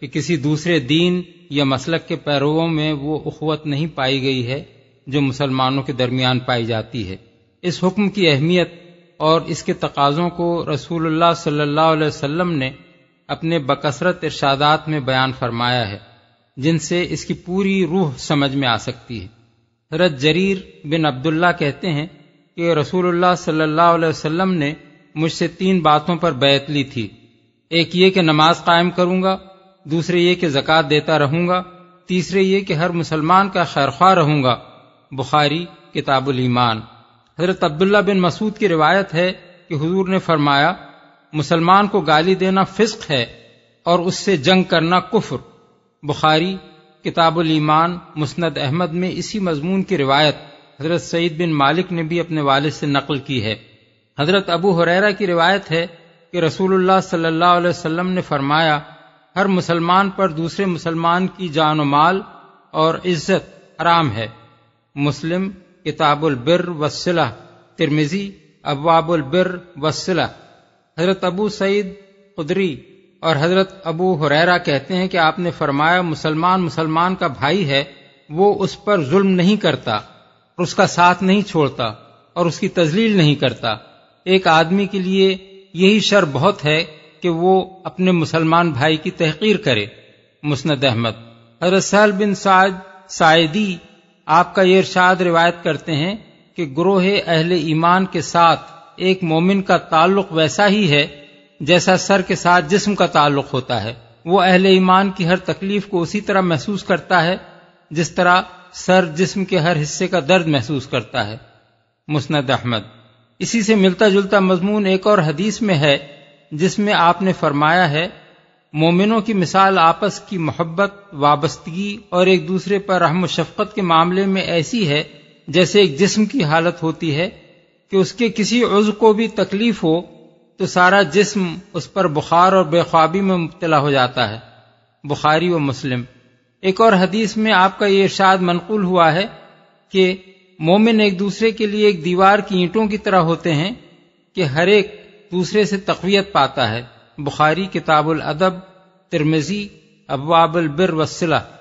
کہ کسی دوسرے دین یا مسلک کے پیرووں میں وہ اخوت نہیں پائی گئی ہے جو مسلمانوں کے درمیان پائی جاتی ہے۔ اس حکم کی اہمیت اور اس کے تقاضوں کو رسول اللہ صلی اللہ علیہ وسلم نے اپنے بکثرت ارشادات میں بیان فرمایا ہے، جن سے اس کی پوری روح سمجھ میں آ سکتی ہے۔ حضرت جریر بن عبداللہ کہتے ہیں کہ رسول اللہ صلی اللہ علیہ وسلم نے مجھ سے تین باتوں پر بیعت لی تھی، ایک یہ کہ نماز قائم کروں گا، دوسرے یہ کہ زکوٰۃ دیتا رہوں گا، تیسرے یہ کہ ہر مسلمان کا خیرخواہ رہوں گا۔ بخاری کتاب الایمان۔ حضرت عبداللہ بن مسعود کی روایت ہے کہ حضور نے فرمایا، مسلمان کو گالی دینا فسق ہے اور اس سے جنگ کرنا کفر۔ بخاری کتاب الایمان۔ مسند احمد میں اسی مضمون کی روایت حضرت سعید بن مالک نے بھی اپنے والد سے نقل کی ہے۔ حضرت ابو ہریرہ کی روایت ہے کہ رسول اللہ صلی اللہ علیہ وسلم نے فرمایا، ہر مسلمان پر دوسرے مسلمان کی جان و مال اور عزت حرام ہے۔ مسلم کتاب البر والصلہ۔ ترمذی ابواب البر والصلہ۔ حضرت ابو سعید خدری اور حضرت ابو ہریرہ کہتے ہیں کہ آپ نے فرمایا، مسلمان مسلمان کا بھائی ہے، وہ اس پر ظلم نہیں کرتا اور اس کا ساتھ نہیں چھوڑتا اور اس کی تذلیل نہیں کرتا۔ ایک آدمی کے لیے یہی شر بہت ہے کہ وہ اپنے مسلمان بھائی کی تحقیر کرے۔ مسند احمد۔ حضرت سہل بن سعد ساعدی آپ کا یہ ارشاد روایت کرتے ہیں کہ گروہ اہل ایمان کے ساتھ ایک مومن کا تعلق ویسا ہی ہے جیسا سر کے ساتھ جسم کا تعلق ہوتا ہے۔ وہ اہل ایمان کی ہر تکلیف کو اسی طرح محسوس کرتا ہے جس طرح سر جسم کے ہر حصے کا درد محسوس کرتا ہے۔ مسند احمد۔ اسی سے ملتا جلتا مضمون ایک اور حدیث میں ہے جس میں آپ نے فرمایا ہے، مومنوں کی مثال آپس کی محبت، وابستگی اور ایک دوسرے پر رحم و شفقت کے معاملے میں ایسی ہے جیسے ایک جسم کی حالت ہوتی ہے کہ اس کے کسی عضو کو بھی تکلیف ہو تو سارا جسم اس پر بخار اور بے خوابی میں مبتلا ہو جاتا ہے۔ بخاری و مسلم۔ ایک اور حدیث میں آپ کا یہ ارشاد منقول ہوا ہے کہ مومن ایک دوسرے کے لیے ایک دیوار کی اینٹوں کی طرح ہوتے ہیں کہ ہر ایک دوسرے سے تقویت پاتا ہے۔ بخاری کتاب الادب۔ ترمذی ابواب البر والصلہ۔